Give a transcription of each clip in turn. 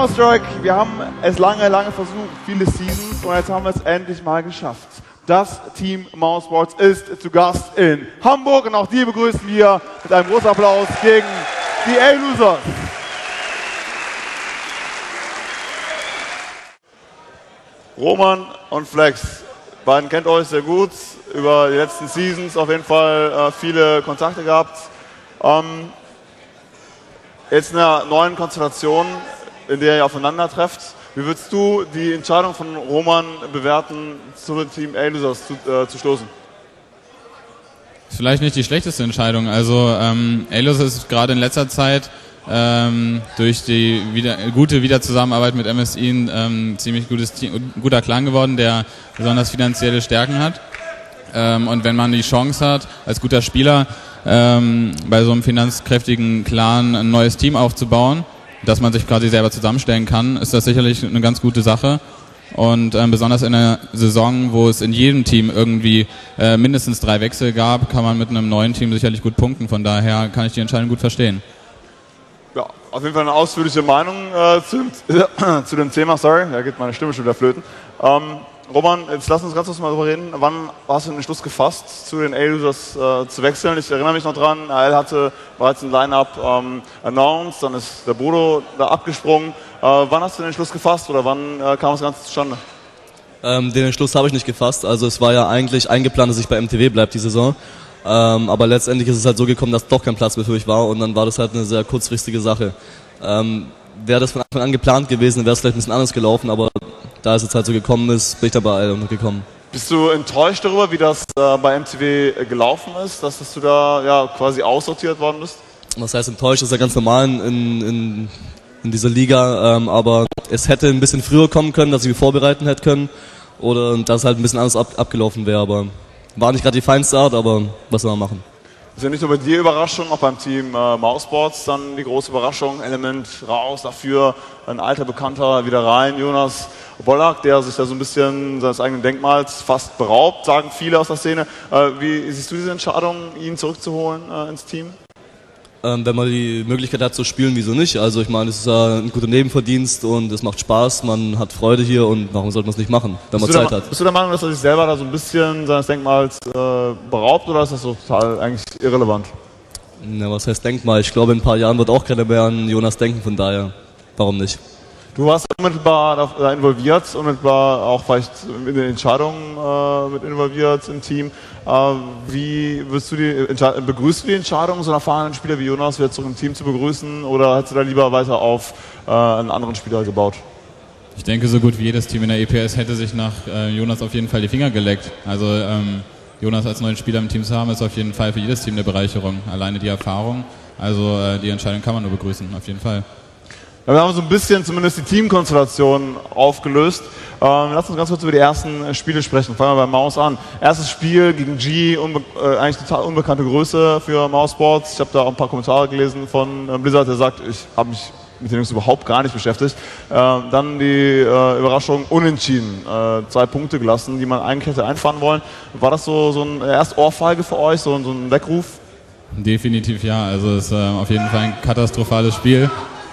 Counter-Strike, wir haben es lange versucht, viele Seasons, und jetzt haben wir es endlich mal geschafft. Das Team Mousesports ist zu Gast in Hamburg und auch die begrüßen wir mit einem großen Applaus gegen die A-Losers. Roman und Flex, beiden kennt euch sehr gut, über die letzten Seasons auf jeden Fall viele Kontakte gehabt. Jetzt in einer neuen Konstellation, in der ihr aufeinander trefft. Wie würdest du die Entscheidung von Roman bewerten, zu dem Team A-Losers zu stoßen? Vielleicht nicht die schlechteste Entscheidung. Also A-Losers ist gerade in letzter Zeit durch die gute Wiederzusammenarbeit mit MSI ein ziemlich guter Clan geworden, der besonders finanzielle Stärken hat. Und wenn man die Chance hat, als guter Spieler bei so einem finanzkräftigen Clan ein neues Team aufzubauen, dass man sich quasi selber zusammenstellen kann, ist das sicherlich eine ganz gute Sache. Und besonders in einer Saison, wo es in jedem Team irgendwie mindestens 3 Wechsel gab, kann man mit einem neuen Team sicherlich gut punkten. Von daher kann ich die Entscheidung gut verstehen. Ja, auf jeden Fall eine ausführliche Meinung zu dem Thema. Sorry, da geht meine Stimme schon wieder flöten. Roman, jetzt lass uns ganz kurz mal darüber reden. Wann hast du den Entschluss gefasst, zu den A-Losers zu wechseln? Ich erinnere mich noch dran, AL hatte bereits ein Line-Up announced, dann ist der Bodo da abgesprungen. Wann hast du den Entschluss gefasst oder wann kam das Ganze zustande? Den Entschluss habe ich nicht gefasst. Also es war ja eigentlich eingeplant, dass ich bei MTW bleibe die Saison. Aber letztendlich ist es halt so gekommen, dass doch kein Platz mehr für mich war und dann war das halt eine sehr kurzfristige Sache. Wäre das von Anfang an geplant gewesen, wäre es vielleicht ein bisschen anders gelaufen, aber da es jetzt halt so gekommen ist, bin ich dabei AL untergekommen. Bist du enttäuscht darüber, wie das bei MTW gelaufen ist, dass du da ja quasi aussortiert worden bist? Was heißt enttäuscht, das ist ja ganz normal in dieser Liga, aber es hätte ein bisschen früher kommen können, dass ich mich vorbereiten hätte können oder dass halt ein bisschen anders abgelaufen wäre, aber war nicht gerade die feinste Art, aber was soll man machen? Ist ja nicht nur bei dir Überraschung, auch beim Team Mousesports dann die große Überraschung, Element raus, dafür ein alter Bekannter wieder rein, Jonas Bollack, der sich da so ein bisschen seines eigenen Denkmals fast beraubt, sagen viele aus der Szene. Wie siehst du diese Entscheidung, ihn zurückzuholen ins Team? Wenn man die Möglichkeit hat zu spielen, wieso nicht? Also ich meine, es ist ein guter Nebenverdienst und es macht Spaß, man hat Freude hier und warum sollte man es nicht machen, wenn man Zeit hat? Bist du der Meinung, dass er sich selber da so ein bisschen seines Denkmals beraubt oder ist das total eigentlich irrelevant? Na, was heißt Denkmal? Ich glaube, in ein paar Jahren wird auch keiner mehr an Jonas denken, von daher, warum nicht? Du warst unmittelbar da involviert, unmittelbar auch vielleicht in den Entscheidungen mit involviert im Team. Wie begrüßt du die Entscheidung, so einen erfahrenen Spieler wie Jonas wieder zurück im Team zu begrüßen, oder hättest du da lieber weiter auf einen anderen Spieler gebaut? Ich denke, so gut wie jedes Team in der EPS hätte sich nach Jonas auf jeden Fall die Finger geleckt. Also Jonas als neuen Spieler im Team zu haben, ist auf jeden Fall für jedes Team eine Bereicherung. Alleine die Erfahrung, also die Entscheidung kann man nur begrüßen, auf jeden Fall. Ja, wir haben so ein bisschen zumindest die Teamkonstellation aufgelöst. Lass uns ganz kurz über die ersten Spiele sprechen. Fangen wir bei Maus an. Erstes Spiel gegen G, eigentlich total unbekannte Größe für Mousesports. Ich habe da auch ein paar Kommentare gelesen von Blizzard, der sagt, ich habe mich mit den Jungs überhaupt gar nicht beschäftigt. Dann die Überraschung unentschieden. 2 Punkte gelassen, die man eigentlich hätte einfahren wollen. War das so ein erst Ohrfeige für euch, so ein Weckruf? Definitiv ja. Also es ist auf jeden Fall ein katastrophales Spiel.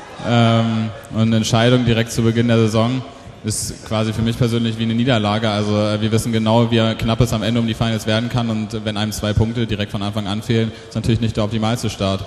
Und eine Entscheidung direkt zu Beginn der Saison ist quasi für mich persönlich wie eine Niederlage. Also wir wissen genau, wie knapp es am Ende um die Finals werden kann, und wenn einem 2 Punkte direkt von Anfang an fehlen, ist natürlich nicht der optimalste Start.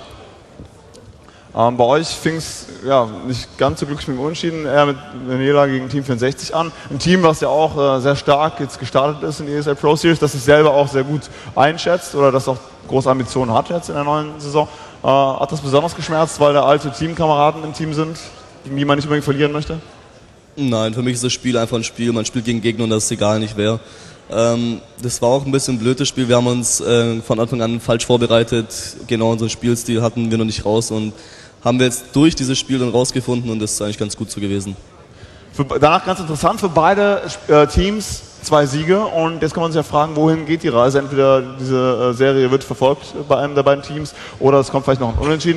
Bei euch fing es ja nicht ganz so glücklich mit dem Unentschieden, eher mit einer Niederlage gegen Team 64 an. Ein Team, was ja auch sehr stark jetzt gestartet ist in die ESL Pro Series, das sich selber auch sehr gut einschätzt oder das auch große Ambitionen hat jetzt in der neuen Saison. Hat das besonders geschmerzt, weil da alte Teamkameraden im Team sind, gegen die man nicht unbedingt verlieren möchte? Nein, für mich ist das Spiel einfach ein Spiel. Man spielt gegen Gegner und das ist egal nicht wer. Das war auch ein bisschen ein blödes Spiel. Wir haben uns von Anfang an falsch vorbereitet. Genau unseren Spielstil hatten wir noch nicht raus und haben wir jetzt durch dieses Spiel dann rausgefunden und das ist eigentlich ganz gut so gewesen. Danach ganz interessant für beide Teams. 2 Siege, und jetzt kann man sich ja fragen, wohin geht die Reise? Entweder diese Serie wird verfolgt bei einem der beiden Teams oder es kommt vielleicht noch ein Unentschieden.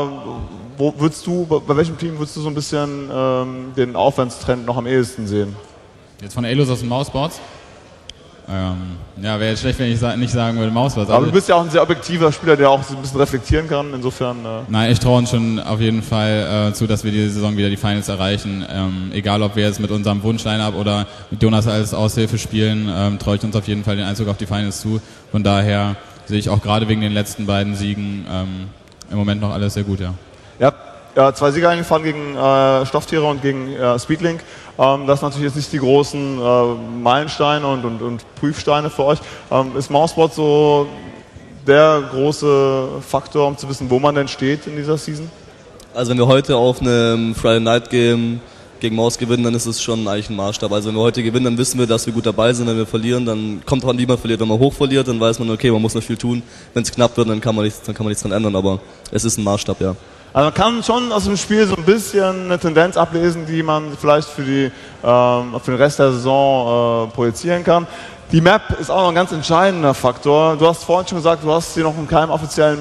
Bei welchem Team würdest du so ein bisschen den Aufwärtstrend noch am ehesten sehen? Jetzt von A-Losers und Mousesports? Ja, wäre jetzt schlecht, wenn ich nicht sagen würde Mousesports. Aber du bist ja auch ein sehr objektiver Spieler, der auch so ein bisschen reflektieren kann, insofern... Nein, ich traue uns schon auf jeden Fall zu, dass wir diese Saison wieder die Finals erreichen. Egal, ob wir jetzt mit unserem Wunsch-Line-Up oder mit Jonas als Aushilfe spielen, traue ich uns auf jeden Fall den Einzug auf die Finals zu. Von daher sehe ich auch gerade wegen den letzten beiden Siegen im Moment noch alles sehr gut, ja. Ja, 2 Siege eingefahren gegen Stofftiere und gegen Speedlink. Das sind natürlich jetzt nicht die großen Meilensteine und Prüfsteine für euch. Ist Mousesports so der große Faktor, um zu wissen, wo man denn steht in dieser Season? Also wenn wir heute auf einem Friday Night Game gegen Maus gewinnen, dann ist es schon eigentlich ein Maßstab. Also wenn wir heute gewinnen, dann wissen wir, dass wir gut dabei sind. Wenn wir verlieren, dann kommt auch an, wie man verliert. Wenn man hoch verliert, dann weiß man, okay, man muss noch viel tun. Wenn es knapp wird, dann kann man nichts dran ändern. Aber es ist ein Maßstab, ja. Also man kann schon aus dem Spiel so ein bisschen eine Tendenz ablesen, die man vielleicht für den Rest der Saison projizieren kann. Die Map ist auch noch ein ganz entscheidender Faktor. Du hast vorhin schon gesagt, du hast hier noch in keinem offiziellen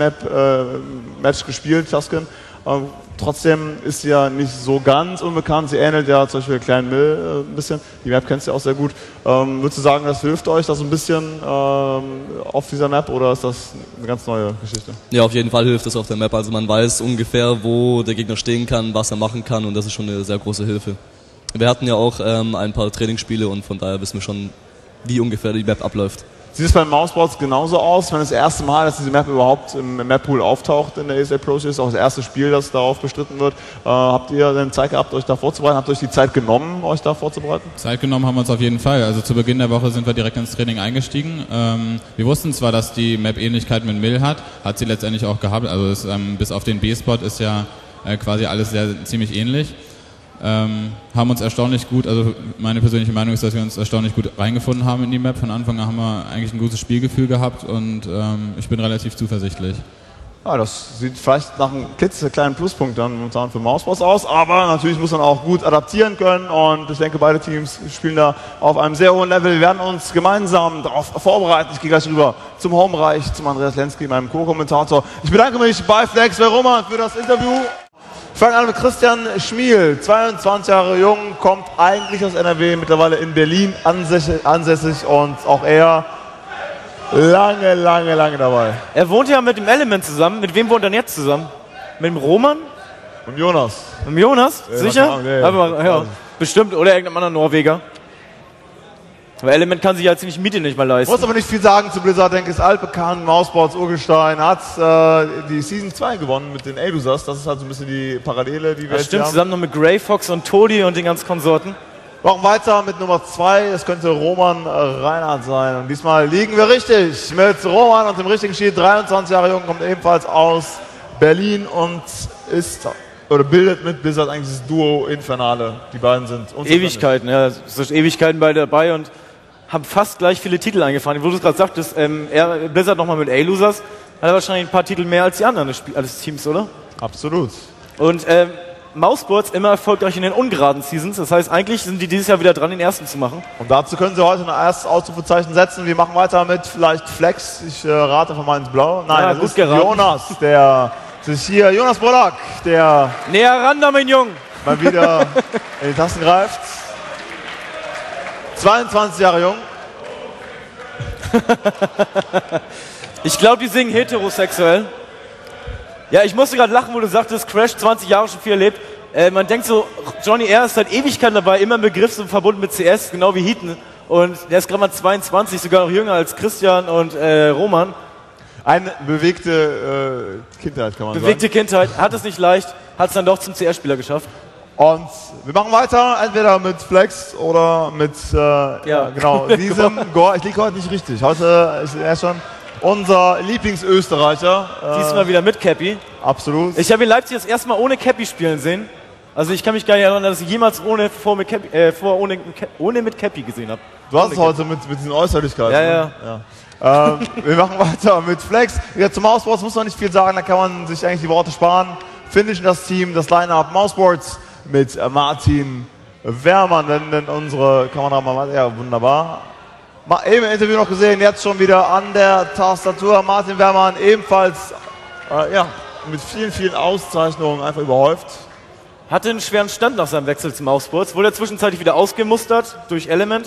Match gespielt, Taskin. Trotzdem ist sie ja nicht so ganz unbekannt. Sie ähnelt ja zum Beispiel Klein Mill ein bisschen. Die Map kennst du ja auch sehr gut. Würdest du sagen, das hilft euch da so ein bisschen auf dieser Map oder ist das eine ganz neue Geschichte? Ja, auf jeden Fall hilft es auf der Map. Also man weiß ungefähr, wo der Gegner stehen kann, was er machen kann und das ist schon eine sehr große Hilfe. Wir hatten ja auch ein paar Trainingsspiele und von daher wissen wir schon, wie ungefähr die Map abläuft. Sieht es beim Mousesports genauso aus, wenn das erste Mal, dass diese Map überhaupt im Map-Pool auftaucht in der ESL Pro Series, auch das erste Spiel, das darauf bestritten wird. Habt ihr denn Zeit gehabt, euch da vorzubereiten? Habt ihr euch die Zeit genommen, euch da vorzubereiten? Zeit genommen haben wir uns auf jeden Fall. Also zu Beginn der Woche sind wir direkt ins Training eingestiegen. Wir wussten zwar, dass die Map Ähnlichkeit mit Mill hat sie letztendlich auch gehabt. Also bis auf den B-Spot ist ja quasi alles ziemlich ähnlich. Haben uns erstaunlich gut, also meine persönliche Meinung ist, dass wir uns erstaunlich gut reingefunden haben in die Map. Von Anfang an haben wir eigentlich ein gutes Spielgefühl gehabt und ich bin relativ zuversichtlich. Ja, das sieht vielleicht nach einem klitzekleinen Pluspunkt dann momentan für Mousesports aus, aber natürlich muss man auch gut adaptieren können und ich denke, beide Teams spielen da auf einem sehr hohen Level. Wir werden uns gemeinsam darauf vorbereiten. Ich gehe gleich rüber zum Homebereich, zum Andreas Lenski, meinem Co-Kommentator. Ich bedanke mich bei Flex, bei Roman für das Interview. Wir fangen an mit Christian Schmiel, 22 Jahre jung, kommt eigentlich aus NRW, mittlerweile in Berlin ansässig und auch er lange dabei. Er wohnt ja mit dem Element zusammen. Mit wem wohnt er denn jetzt zusammen? Mit dem Roman? Und Jonas. Mit dem Jonas? Ja, sicher? Nee, ja, bestimmt. Oder irgendeinem anderen Norweger. Aber Element kann sich ja ziemlich Miete nicht mal leisten. Muss aber nicht viel sagen zu Blizzard, denke ich, ist altbekannt. Mousesports Urgestein hat die Season 2 gewonnen mit den Elusas. Das ist halt so ein bisschen die Parallele, die wir jetzt stimmt, haben. zusammen noch mit Grey Fox und Todi und den ganzen Konsorten. Machen weiter mit Nummer 2. Es könnte Roman Reinhardt sein. Und diesmal liegen wir richtig mit Roman und dem richtigen Schied. 23 Jahre jung, kommt ebenfalls aus Berlin und bildet mit Blizzard eigentlich das Duo Infernale. Die beiden sind Ewigkeiten, ja. Es sind Ewigkeiten beide dabei und haben fast gleich viele Titel eingefahren. Wo du es gerade sagtest, Blizzard nochmal mit A-Losers, hat er wahrscheinlich ein paar Titel mehr als die anderen alles Teams, oder? Absolut. Und Mousesports immer erfolgreich in den ungeraden Seasons. Das heißt, eigentlich sind die dieses Jahr wieder dran, den ersten zu machen. Und dazu können sie heute ein erstes Ausrufezeichen setzen. Wir machen weiter mit vielleicht Flex. Ich rate von mal ins Blau. Nein, ja, das ist geraten. Jonas, der sich hier, Jonas Bolak, der näher ran da, mein Junge, mal wieder in die Tasten greift. 22 Jahre jung. Ich glaube, die singen heterosexuell. Ja, ich musste gerade lachen, wo du sagtest, Crash 20 Jahre schon viel erlebt. Man denkt so, Johnny R. ist seit Ewigkeit dabei, immer im Begriff so verbunden mit CS, genau wie Heaton. Und der ist gerade mal 22, sogar noch jünger als Christian und Roman. Eine bewegte Kindheit, kann man sagen. Bewegte Kindheit, hat es nicht leicht, hat es dann doch zum CS-Spieler geschafft. Und wir machen weiter, entweder mit Flex oder mit genau, diesem Gore. Ich liege heute nicht richtig. Heute ist er schon unser Lieblingsösterreicher. Diesmal wieder mit Cappy. Absolut. Ich habe in Leipzig das erste Mal ohne Cappy spielen sehen. Also ich kann mich gar nicht erinnern, dass ich jemals ohne mit Cappy gesehen habe. Du hast es heute mit diesen Äußerlichkeiten. Ja. Wir machen weiter mit Flex. Ja, zum Mousesports muss man nicht viel sagen, da kann man sich eigentlich die Worte sparen. Finishen das Team, das Line-Up Mousesports mit Martin Wehrmann, denn unsere Kameramann, ja wunderbar. Eben im Interview noch gesehen, jetzt schon wieder an der Tastatur. Martin Wehrmann ebenfalls mit vielen Auszeichnungen einfach überhäuft. Hatte einen schweren Stand nach seinem Wechsel zum Mousesports, wurde er zwischenzeitlich wieder ausgemustert durch Element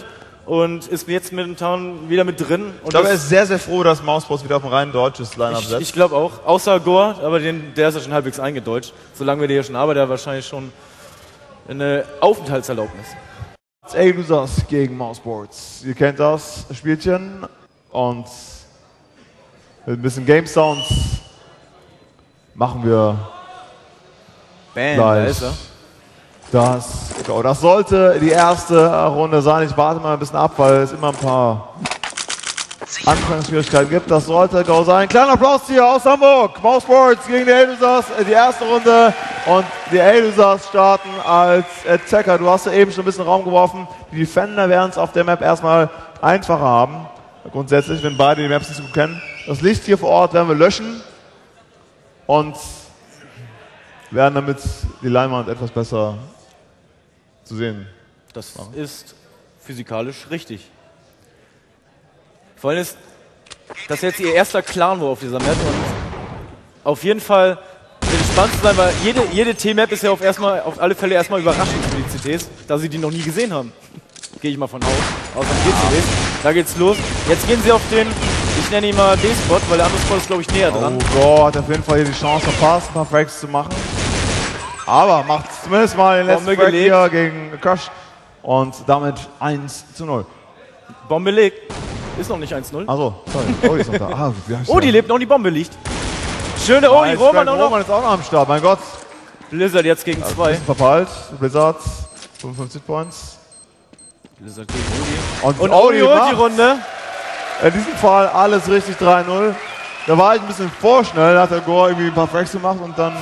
und ist jetzt momentan wieder mit drin. Und ich glaube, er ist sehr, sehr froh, dass Mousesports wieder auf ein rein deutsches Line-Up setzt. Ich glaube auch, außer Gore, aber der ist ja schon halbwegs eingedeutscht. Solange wir den hier schon haben, der hat wahrscheinlich schon eine Aufenthaltserlaubnis. A-Losers gegen Mousesports. Ihr kennt das Spielchen und mit ein bisschen Game Sounds machen wir Bam, da ist er. Das sollte die erste Runde sein. Ich warte mal ein bisschen ab, weil es immer ein paar Anfangsschwierigkeiten gibt. Das sollte Go sein. Kleiner Applaus hier aus Hamburg. Mousesports gegen die A-Losers. Die erste Runde und die A-Losers starten als Attacker. Du hast ja eben schon ein bisschen Raum geworfen. Die Defender werden es auf der Map erstmal einfacher haben. Grundsätzlich, wenn beide die Maps nicht so gut kennen. Das Licht hier vor Ort werden wir löschen und werden damit die Leinwand etwas besser zu sehen. Das ist physikalisch richtig. Vor allem ist das jetzt ihr erster Clan-War auf dieser Map und auf jeden Fall wird es spannend zu sein, weil jede T-Map ist ja auf alle Fälle erstmal überraschend für die CTs, da sie die noch nie gesehen haben. Gehe ich mal von aus. Außer GCDs. Da geht's los. Jetzt gehen sie auf den, ich nenne ihn mal D-Spot, weil der andere Spot ist, glaube ich, näher dran. Oh Gott, hat auf jeden Fall hier die Chance verpasst, ein paar Fracks zu machen. Aber macht zumindest mal den letzten Frag hier gegen Crush. Und damit 1:0. Bombe legt. Ist noch nicht 1:0. Achso, sorry. Odi ist noch da. Oh, die lebt noch, die Bombe liegt. Schöne Odi, Roman auch noch. Roman ist auch noch am Start, mein Gott. Blizzard jetzt gegen 2. Verpeilt. Blizzard, 55 Points. Blizzard gegen Odi. Und Odi holt die Runde. In diesem Fall alles richtig 3:0. Da war ich ein bisschen vorschnell, da hat der Gore irgendwie ein paar Fracks gemacht und dann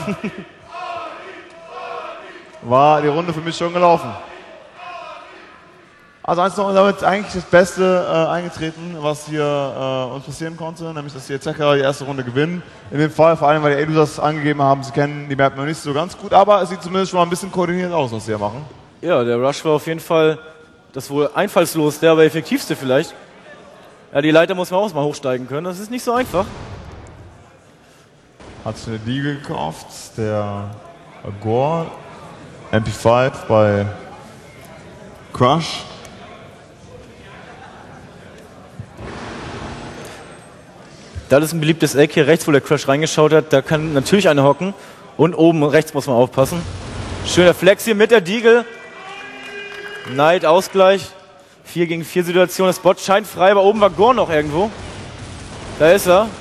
war die Runde für mich schon gelaufen. Also 1:0 damit eigentlich das Beste eingetreten, was hier uns passieren konnte, nämlich dass die Attacker die erste Runde gewinnen. In dem Fall, vor allem weil die A-Losers angegeben haben, sie kennen die Map noch nicht so ganz gut, aber es sieht zumindest schon mal ein bisschen koordiniert aus, was sie hier machen. Ja, der Rush war auf jeden Fall das wohl einfallslosste, aber effektivste vielleicht. Ja, die Leiter muss man auch mal hochsteigen können, das ist nicht so einfach. Hat sich eine Diegel gekauft, der Gore, MP5 bei Crush. Das ist ein beliebtes Eck hier rechts, wo der Crush reingeschaut hat. Da kann natürlich eine hocken. Und oben rechts muss man aufpassen. Schöner Flex hier mit der Diegel. Knight Ausgleich. 4 gegen 4 Situation. Das Spot scheint frei, aber oben war Gore noch irgendwo. Da ist er.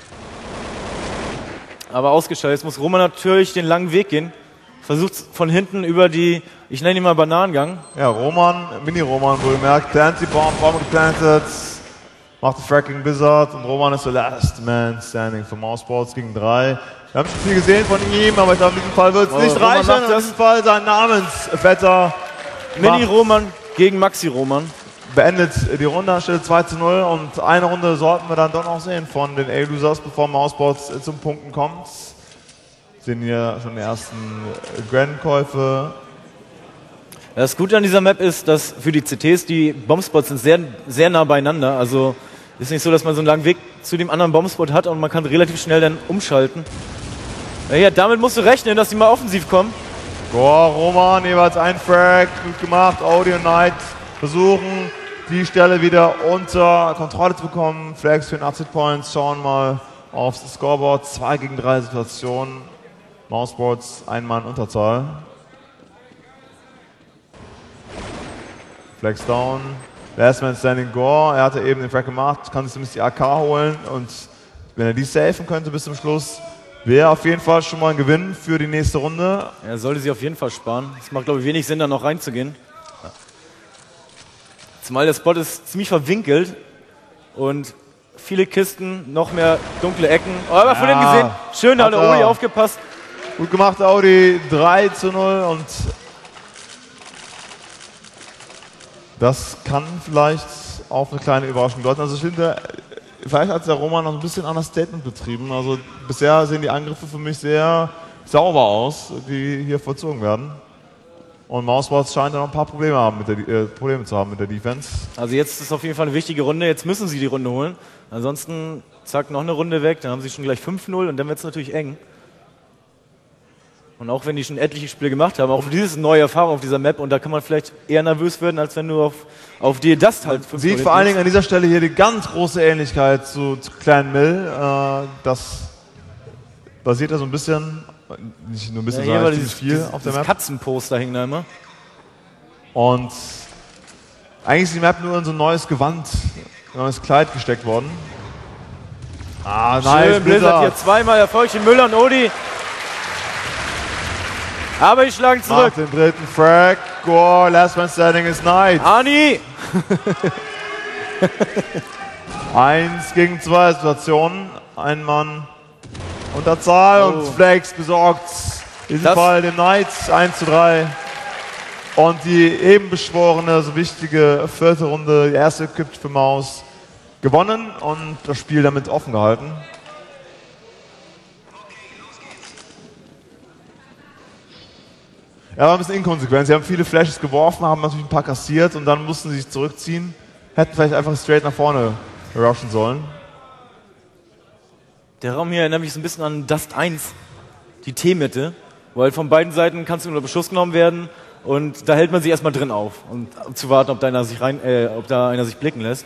Aber ausgeschaltet. Jetzt muss Roman natürlich den langen Weg gehen. Versucht von hinten über die, ich nenne ihn mal Bananengang. Ja, Roman, Mini-Roman wohlgemerkt. Planty Bomb, Bomb geplantet. Macht den Fracking Blizzard und Roman ist der Last Man Standing für Mousesports gegen 3. Wir haben schon viel gesehen von ihm, aber ich glaube, in diesem Fall wird es nicht reichen. In diesem Fall sein Namensvetter. Mini-Roman gegen Maxi-Roman. Beendet die Runde, Stelle 2:0 und eine Runde sollten wir dann doch noch sehen von den A-Losers, bevor Mousesports zum Punkten kommt. Sehen hier schon die ersten Grand-Käufe. Das Gute an dieser Map ist, dass für die CTs die Bombspots sind sehr, sehr nah beieinander. Also ist nicht so, dass man so einen langen Weg zu dem anderen Bombspot hat und man kann relativ schnell dann umschalten. Ja, damit musst du rechnen, dass die mal offensiv kommen. Gore, Roman, jeweils ein Frag, gut gemacht. Audi und Knight versuchen, die Stelle wieder unter Kontrolle zu bekommen. Flags für den Upset Points, schauen mal aufs Scoreboard. 2 gegen 3 Situationen. Mousesports, ein Mann Unterzahl. Flex down. Last Man Standing Gore. Er hatte eben den Frag gemacht, kann sich zumindest die AK holen und wenn er die safen könnte bis zum Schluss, wäre auf jeden Fall schon mal ein Gewinn für die nächste Runde. Er sollte sie auf jeden Fall sparen. Es macht, glaube ich, wenig Sinn, da noch reinzugehen. Ja. Zumal der Spot ist ziemlich verwinkelt und viele Kisten, noch mehr dunkle Ecken. Oh, aber von hinten gesehen, schön, da hat der Audi aufgepasst. Gut gemacht, Audi, 3:0 und das kann vielleicht auf eine kleine Überraschung deuten. Also ich finde, vielleicht hat der Roman noch ein bisschen anders Statement betrieben. Also bisher sehen die Angriffe für mich sehr sauber aus, die hier vollzogen werden. Und Mousesports scheint da noch ein paar Probleme zu haben mit der Defense. Also jetzt ist auf jeden Fall eine wichtige Runde. Jetzt müssen sie die Runde holen. Ansonsten, zack, noch eine Runde weg. Dann haben sie schon gleich 5:0 und dann wird es natürlich eng. Und auch wenn die schon etliche Spiele gemacht haben, auch dieses neue Erfahrung auf dieser Map und da kann man vielleicht eher nervös werden, als wenn du auf die Dust halt 5 Sieht vor allen Dingen an dieser Stelle hier die ganz große Ähnlichkeit zu Kleinen Mill. Das basiert ja so ein bisschen, nicht nur ein bisschen, sondern ziemlich viel auf der Map. Katzenposter hing da immer. Und eigentlich ist die Map nur in so ein neues Gewand, ein neues Kleid gesteckt worden. Ah, nice, schön, Blizzard hier zweimal erfolgreich, Müller und Odi. Aber die schlagen zurück. Nach dem dritten Frag, Gore, last man standing is Knight. Ani! 1 gegen 2 Situationen, ein Mann unter Zahl und Flex besorgt in diesem Fall dem Knights 1:3. Und die eben beschworene, so wichtige 4. Runde, die erste Equipped für Maus, gewonnen und das Spiel damit offen gehalten. Ja, war ein bisschen inkonsequent. Sie haben viele Flashes geworfen, haben natürlich ein paar kassiert und dann mussten sie sich zurückziehen. Hätten vielleicht einfach straight nach vorne rushen sollen. Der Raum hier erinnert mich so ein bisschen an Dust 1, die T-Mitte, weil von beiden Seiten kannst du unter Beschuss genommen werden und da hält man sich erstmal drin auf, um zu warten, ob da einer sich blicken lässt.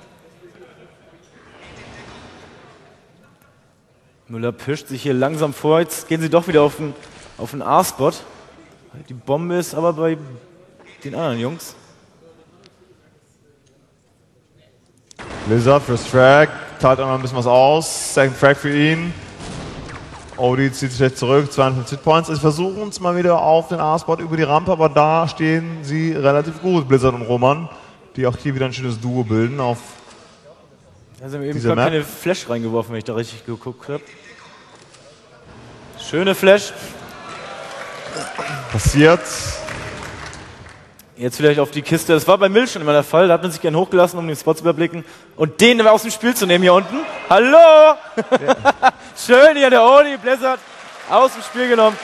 Müller pischt sich hier langsam vor, jetzt gehen sie doch wieder auf den A-Spot. Die Bombe ist aber bei den anderen Jungs. Blizzard fürs Frag, teilt auch noch ein bisschen was aus. Second Frag für ihn. Odi zieht sich jetzt zurück, 52 Hitpoints. Sie versuchen es mal wieder auf den A-Spot über die Rampe, aber da stehen sie relativ gut, Blizzard und Roman, die auch hier wieder ein schönes Duo bilden auf also haben eben gar keine Flash reingeworfen, wenn ich da richtig geguckt habe. Schöne Flash. Passiert. Jetzt vielleicht auf die Kiste. Das war bei Mill schon immer der Fall. Da hat man sich gern hochgelassen, um den Spot zu überblicken. Und den aus dem Spiel zu nehmen hier unten. Hallo! Ja. Schön hier, der Odi, Blizzard, aus dem Spiel genommen.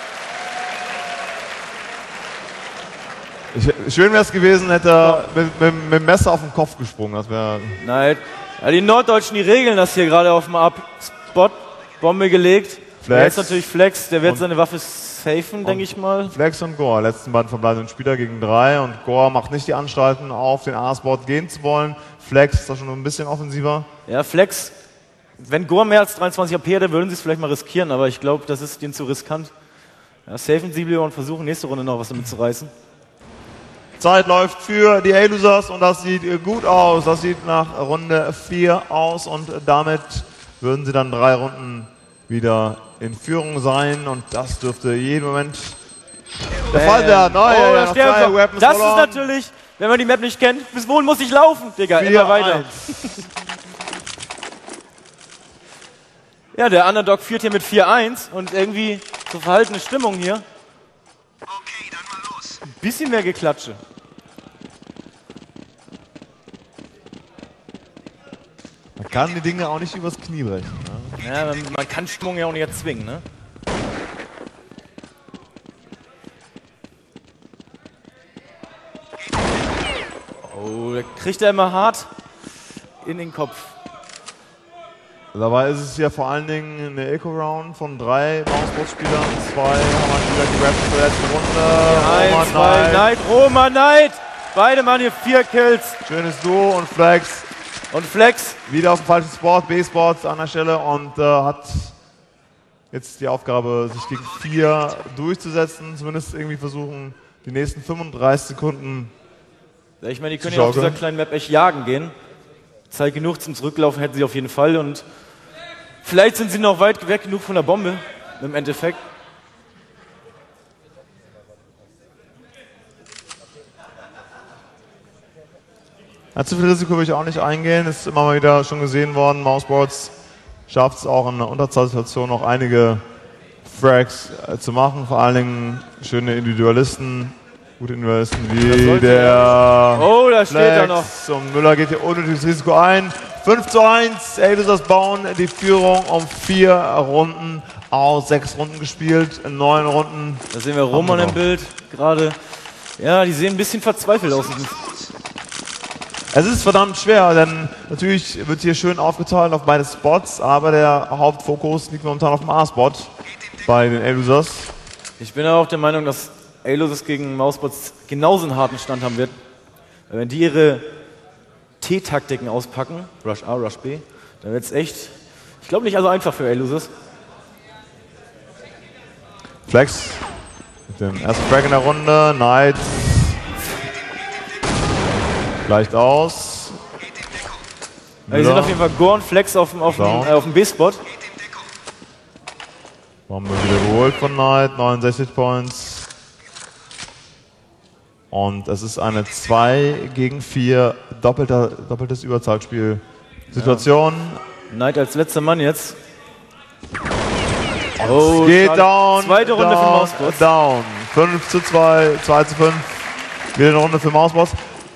Schön wäre es gewesen, hätte er mit dem Messer auf den Kopf gesprungen. Das Nein. Ja, die Norddeutschen, die regeln das hier gerade auf dem Up-Spot. Bombe gelegt. Flex. Jetzt natürlich Flex, der wird seine Waffe safen, denke ich mal. Flex und Gore, letzten beiden verbleibenden Spieler gegen 3 und Gore macht nicht die Anstalten, auf den A-Spot gehen zu wollen. Flex ist da schon ein bisschen offensiver. Ja, Flex, wenn Gore mehr als 23 AP hätte, würden sie es vielleicht mal riskieren, aber ich glaube, das ist denen zu riskant. Ja, safen sie lieber und versuchen nächste Runde noch was damit zu reißen. Zeit läuft für die A-Losers und das sieht gut aus. Das sieht nach Runde 4 aus und damit würden sie dann 3 Runden wieder in Führung sein und das dürfte jeden Moment der Fall werden. Das ist natürlich, wenn man die Map nicht kennt, bis wohin muss ich laufen, Digga, immer weiter. Ja, der Underdog führt hier mit 4-1 und irgendwie so verhaltene Stimmung hier. Okay, dann mal los. Ein bisschen mehr Geklatsche. Man kann die Dinge auch nicht übers Knie brechen. Ne? Ja, man kann Stimmung ja auch nicht erzwingen, ne? Oh, da kriegt er immer hart in den Kopf. Dabei ist es ja vor allen Dingen eine Eco-Round von 3 Mausboot-Spielern. 2 haben wir wieder gerappt zur letzten Runde. Roman Knight! Beide machen hier 4 Kills. Schönes Duo und Flex. Und Flex. Wieder auf dem falschen Spot, B-Spot an der Stelle und hat jetzt die Aufgabe, sich gegen 4 durchzusetzen. Zumindest irgendwie versuchen, die nächsten 35 Sekunden. Ja, ich meine, die können ja auf dieser kleinen Map echt jagen gehen. Zeit genug zum Zurücklaufen hätten sie auf jeden Fall und vielleicht sind sie noch weit weg genug von der Bombe im Endeffekt. Ja, zu viel Risiko will ich auch nicht eingehen, ist immer mal wieder schon gesehen worden. Mouseboards schafft es auch in einer Unterzahlsituation noch einige Frags zu machen, vor allen Dingen schöne Individualisten, gute Individualisten wie der Oh, da steht er noch. Und Müller geht hier unnötiges Risiko ein. 5:1, A-Losers bauen die Führung um 4 Runden aus, 6 Runden gespielt, 9 Runden. Da sehen wir Roman im Bild gerade. Ja, die sehen ein bisschen verzweifelt aus. Es ist verdammt schwer, denn natürlich wird hier schön aufgeteilt auf beide Spots, aber der Hauptfokus liegt momentan auf dem A-Spot bei den A-Losers. Ich bin auch der Meinung, dass Alosis gegen Mousebots genauso einen harten Stand haben wird. Wenn die ihre T-Taktiken auspacken, Rush A, Rush B, dann wird es echt, ich glaube nicht also einfach für Alosis. Flex mit dem ersten Frag in der Runde. Knight gleicht aus. Wir sind auf jeden Fall Gore und Flex auf dem B-Spot. Bombe wiederholt von Knight, 69 Points. Und es ist eine 2 gegen 4 doppeltes Überzahlspiel. Situation. Knight als letzter Mann jetzt. Oh, geht down. Zweite Runde für Mousebots. Down. 5:2, 2:5. Wieder eine Runde für Mousebots.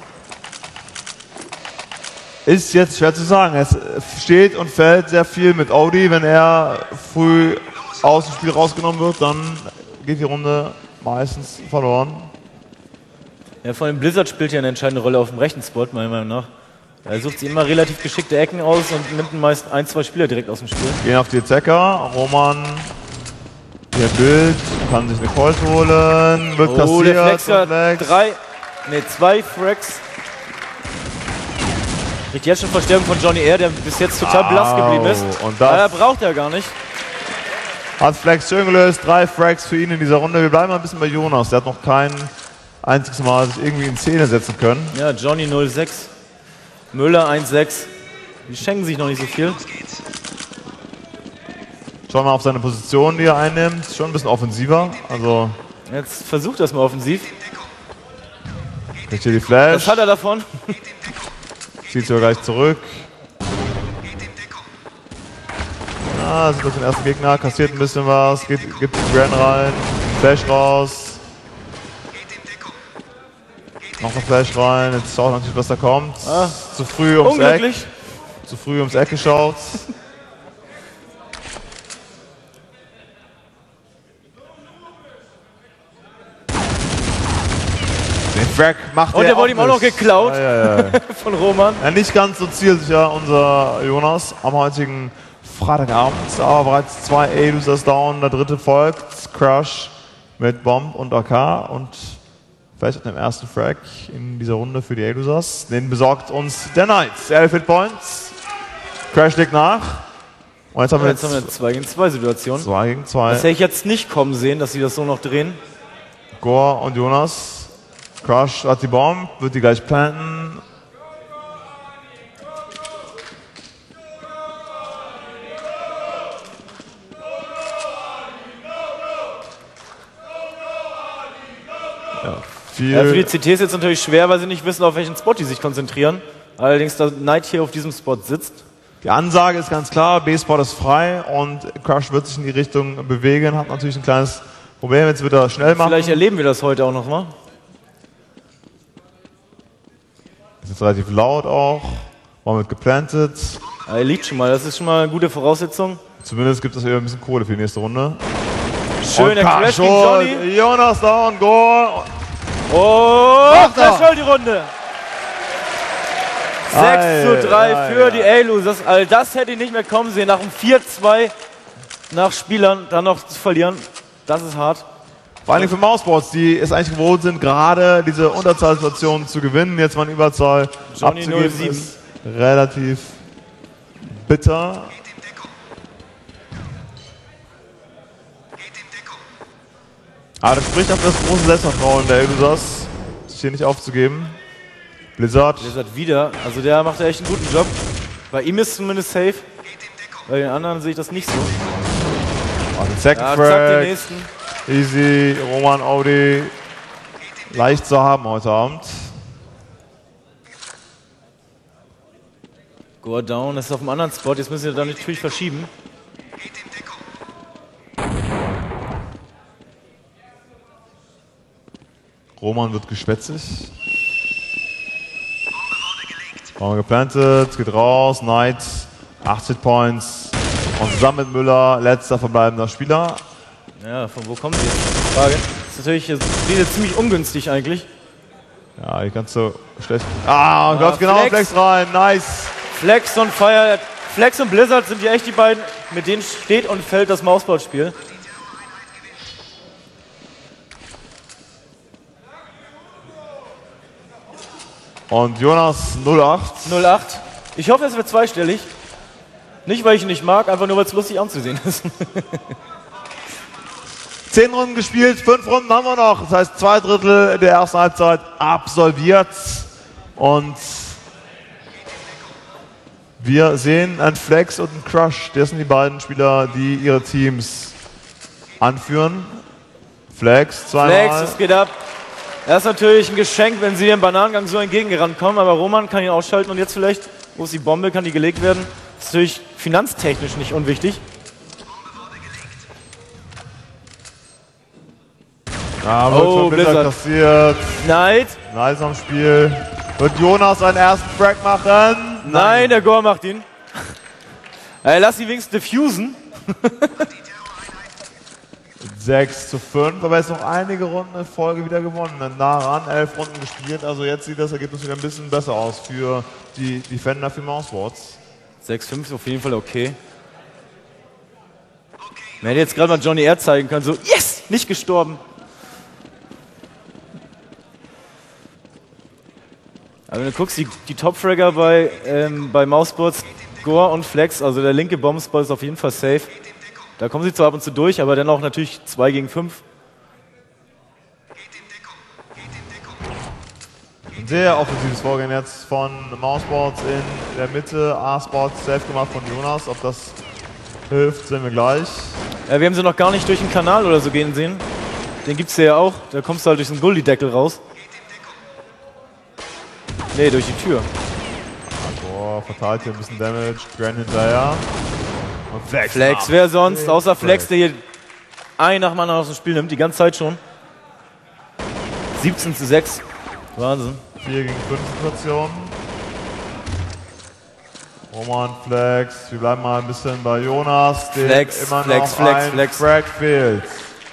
Ist jetzt schwer zu sagen. Es steht und fällt sehr viel mit Audi. Wenn er früh aus dem Spiel rausgenommen wird, dann geht die Runde meistens verloren. Ja, vor allem Blizzard spielt ja eine entscheidende Rolle auf dem rechten Spot, meiner Meinung nach. Er sucht sich immer relativ geschickte Ecken aus und nimmt meist 1-2 Spieler direkt aus dem Spiel. Gehen auf die Zecker. Roman, der Bild, kann sich eine Colt holen, wird kassiert. Der Flexer, 2 Frags. Kriegt jetzt schon Verstärkung von Johnny Air, der bis jetzt total blass geblieben ist. Und das braucht er gar nicht. Hat Flex schön gelöst, 3 Frags für ihn in dieser Runde. Wir bleiben mal ein bisschen bei Jonas, der hat noch kein einziges Mal sich irgendwie in Szene setzen können. Ja, Johnny 0,6, Müller 1,6. Die schenken sich noch nicht so viel. Schauen wir mal auf seine Position, die er einnimmt. Schon ein bisschen offensiver. Also jetzt versucht das mal offensiv. Kriegt hier die Flash. Was hat er davon? Zieht sich gleich zurück. Sieht auf den ersten Gegner, kassiert ein bisschen was, gibt die Grand rein, Flash raus. Noch ein Flash rein, jetzt schaut natürlich, was da kommt. Zu früh ums Eck. Zu früh ums Eck geschaut. Den Frag macht er. Und der wurde ihm auch noch geklaut von Roman. Ja, nicht ganz so zielsicher unser Jonas am heutigen Freitagabend, aber bereits 2 A-Losers down, der dritte folgt. Crush mit Bomb und AK und vielleicht mit dem ersten Frag in dieser Runde für die A-Losers. Den besorgt uns der Knights. 11 Hitpoints. Crash legt nach. Und jetzt haben wir eine 2 gegen 2 Situation. 2 gegen 2. Das hätte ich jetzt nicht kommen sehen, dass sie das so noch drehen. Gore und Jonas. Crush hat die Bomb, wird die gleich planten. Ja, für die CT ist jetzt natürlich schwer, weil sie nicht wissen, auf welchen Spot die sich konzentrieren. Allerdings, da Knight hier auf diesem Spot sitzt. Die Ansage ist ganz klar, B-Spot ist frei und Crush wird sich in die Richtung bewegen, hat natürlich ein kleines Problem, jetzt wird er schnell machen. Vielleicht erleben wir das heute auch nochmal. Ist jetzt relativ laut auch, war mit geplantet. Ja, er liegt schon mal, das ist schon mal eine gute Voraussetzung. Zumindest gibt es wieder ein bisschen Kohle für die nächste Runde. Schöner Crash gegen Johnny. Jonas down, Gore. Crash holt die Runde. 6:3 für die A-Losers. All das hätte ich nicht mehr kommen sehen. Nach einem 4:2 nach Spielern dann noch zu verlieren. Das ist hart. Vor allem für Mousebots, die es eigentlich gewohnt sind, gerade diese Unterzahlsituationen zu gewinnen. Jetzt mal eine Überzahl Johnny abzugeben, 07. ist relativ bitter. Aber das spricht auch für das große Selbstvertrauen der A-Losers, sich hier nicht aufzugeben. Blizzard wieder, also der macht ja echt einen guten Job. Bei ihm ist zumindest safe. Bei den anderen sehe ich das nicht so. den Second Zack, Frag. den nächsten. Easy, Roman, Audi. Leicht zu haben heute Abend. Gore down, das ist auf dem anderen Spot, jetzt müssen wir da natürlich verschieben. Roman wird geschwätzig. Bombe geplantet, geht raus, Knight, 80 Points. Und zusammen mit Müller, letzter verbleibender Spieler. Ja, von wo kommen sie jetzt? Frage. Das ist natürlich wieder ziemlich ungünstig eigentlich. Ja, die kannst du schlecht. Läuft genau Flex rein, nice. Flex und Fire. Flex und Blizzard sind ja echt die beiden, mit denen steht und fällt das Mouseboard-Spiel. Und Jonas 08. 08. Ich hoffe, es wird zweistellig. Nicht, weil ich ihn nicht mag, einfach nur, weil es lustig anzusehen ist. 10 Runden gespielt, 5 Runden haben wir noch. Das heißt, 2 Drittel der ersten Halbzeit absolviert. Und wir sehen einen Flex und einen Crush. Das sind die beiden Spieler, die ihre Teams anführen. Flex zweimal. Flex, es geht ab. Das ist natürlich ein Geschenk, wenn sie dem Bananengang so entgegengerannt kommen, aber Roman kann ihn ausschalten und jetzt vielleicht, wo ist die Bombe, kann die gelegt werden. Das ist natürlich finanztechnisch nicht unwichtig. Ja, wird schon Blizzard kassiert. Knight. Nice am Spiel. Wird Jonas einen ersten Frag machen? Nein, der Gore macht ihn. Lass ihn wenigstens diffusen. 6:5, aber jetzt noch einige Runden in Folge wieder gewonnen. Nah ran, 11 Runden gespielt, also jetzt sieht das Ergebnis wieder ein bisschen besser aus für die Defender für Mousesports. 6:5 ist auf jeden Fall okay. Man hätte jetzt gerade mal Johnny R zeigen können, so, yes, nicht gestorben. Aber wenn du guckst, die Top-Fragger bei Mousesports, Gore und Flex, also der linke Bombspot ist auf jeden Fall safe. Da kommen sie zwar ab und zu durch, aber dennoch natürlich 2 gegen 5. Ein sehr offensives Vorgehen jetzt von Mousesports in der Mitte. A-Sports safe gemacht von Jonas. Ob das hilft, sehen wir gleich. Wir haben sie noch gar nicht durch den Kanal oder so gehen sehen. Den gibt's ja auch. Da kommst du halt durch so einen Gully-Deckel raus. Nee, durch die Tür. Boah, verteilt hier ein bisschen Damage. Grand hinterher. Und Flex, wer sonst? Außer Flex, der hier einen nach dem anderen aus dem Spiel nimmt, die ganze Zeit schon. 17:6. Wahnsinn. 4 gegen 5 Situation. Roman, Flex. Wir bleiben mal ein bisschen bei Jonas. Flex, immer Flex, noch Flex, ein Flex. Frag fehlt.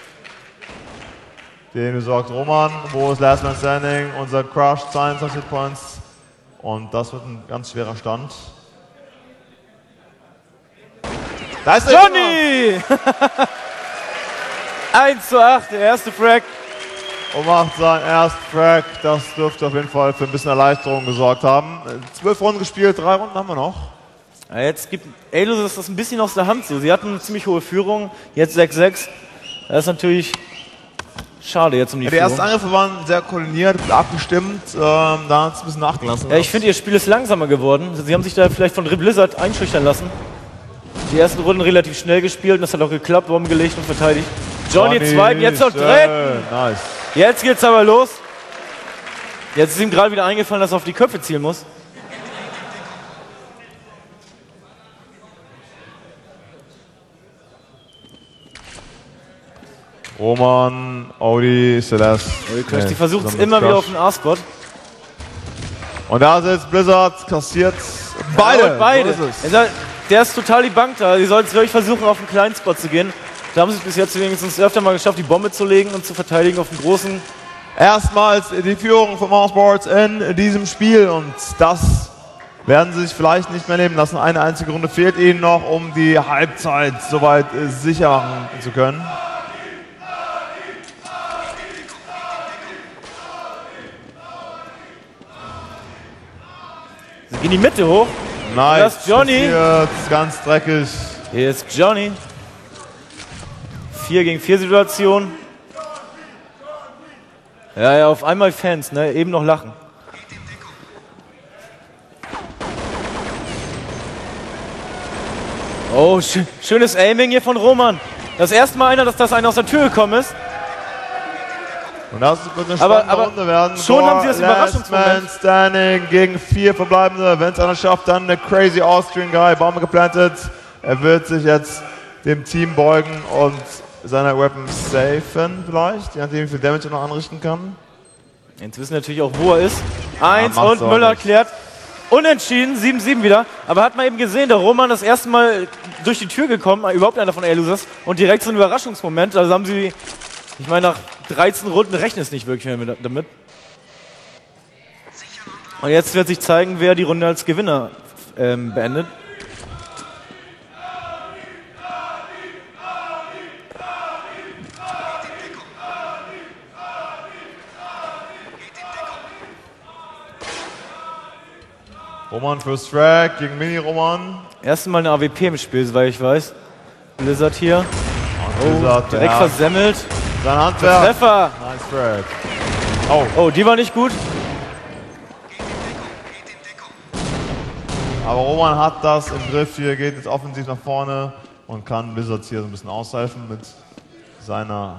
Den besorgt Roman. Wo ist Last Man Standing? Unser Crush, 22 Points. Und das wird ein ganz schwerer Stand. Da ist der Johnny! 1:8, der erste Frag. Und macht seinen ersten Frag. Das dürfte auf jeden Fall für ein bisschen Erleichterung gesorgt haben. 12 Runden gespielt, 3 Runden haben wir noch. Ja, jetzt gibt Eilus das ein bisschen aus der Hand so. Sie hatten eine ziemlich hohe Führung, jetzt 6:6. Das ist natürlich schade jetzt um die Die Führung. ersten Angriffe waren sehr koordiniert, gut abgestimmt. Da hat es ein bisschen nachgelassen. Ja, ich finde, ihr Spiel ist langsamer geworden. Sie haben sich da vielleicht von Blizzard einschüchtern lassen. Die ersten Runden relativ schnell gespielt und das hat auch geklappt, Bomben gelegt und verteidigt. Johnny zweiten, jetzt noch dritten. Nice. Jetzt geht's aber los. Jetzt ist ihm gerade wieder eingefallen, dass er auf die Köpfe zielen muss. Roman, Audi, Celeste. Die versucht es immer wieder auf den A-Spot. Und da sitzt Blizzard, kassiert beide. Ja, beide. So ist es. Der ist total die Bank da. Die sollten wirklich versuchen, auf einen kleinen Spot zu gehen. Da haben sie es bis jetzt wenigstens öfter mal geschafft, die Bombe zu legen und zu verteidigen auf den großen. Erstmals die Führung von Mousesports in diesem Spiel und das werden sie sich vielleicht nicht mehr nehmen lassen. Eine einzige Runde fehlt ihnen noch, um die Halbzeit soweit sicher machen zu können. Sie gehen in die Mitte hoch. Nice. Das ist Johnny. Passiert, ganz dreckig. Hier ist Johnny. 4 gegen 4 Situation. Ja, auf einmal Fans, ne? Eben noch lachen. Oh, schönes Aiming hier von Roman. Das erste Mal dass einer aus der Tür gekommen ist. Und das wird eine spannende Runde werden. Schon haben sie das Überraschungsmoment. Man Standing gegen 4 Verbleibende. Wenn es einer schafft, dann der Crazy Austrian Guy. Bombe geplantet. Er wird sich jetzt dem Team beugen und seine Weapon safen vielleicht. Je nachdem, wie viel Damage er noch anrichten kann. Jetzt wissen wir natürlich auch, wo er ist. 1 macht's und auch Müller nicht. klärt. Unentschieden, 7:7 wieder. Aber hat man eben gesehen, der Roman das erste Mal durch die Tür gekommen, überhaupt einer von A-Losers. Und direkt so ein Überraschungsmoment. Also haben sie, ich meine, nach 13 Runden rechnet es nicht wirklich mehr damit. Und jetzt wird sich zeigen, wer die Runde als Gewinner beendet. Roman First Frag gegen Mini-Roman. Erstmal eine AWP im Spiel, soweit ich weiß. Blizzard hier. Blizzard, direkt versemmelt. Sein Handwerk. Treffer. Nice Frag. Oh, die war nicht gut. Aber Roman hat das im Griff hier, geht jetzt offensiv nach vorne und kann Blizzard hier so ein bisschen aushelfen mit seiner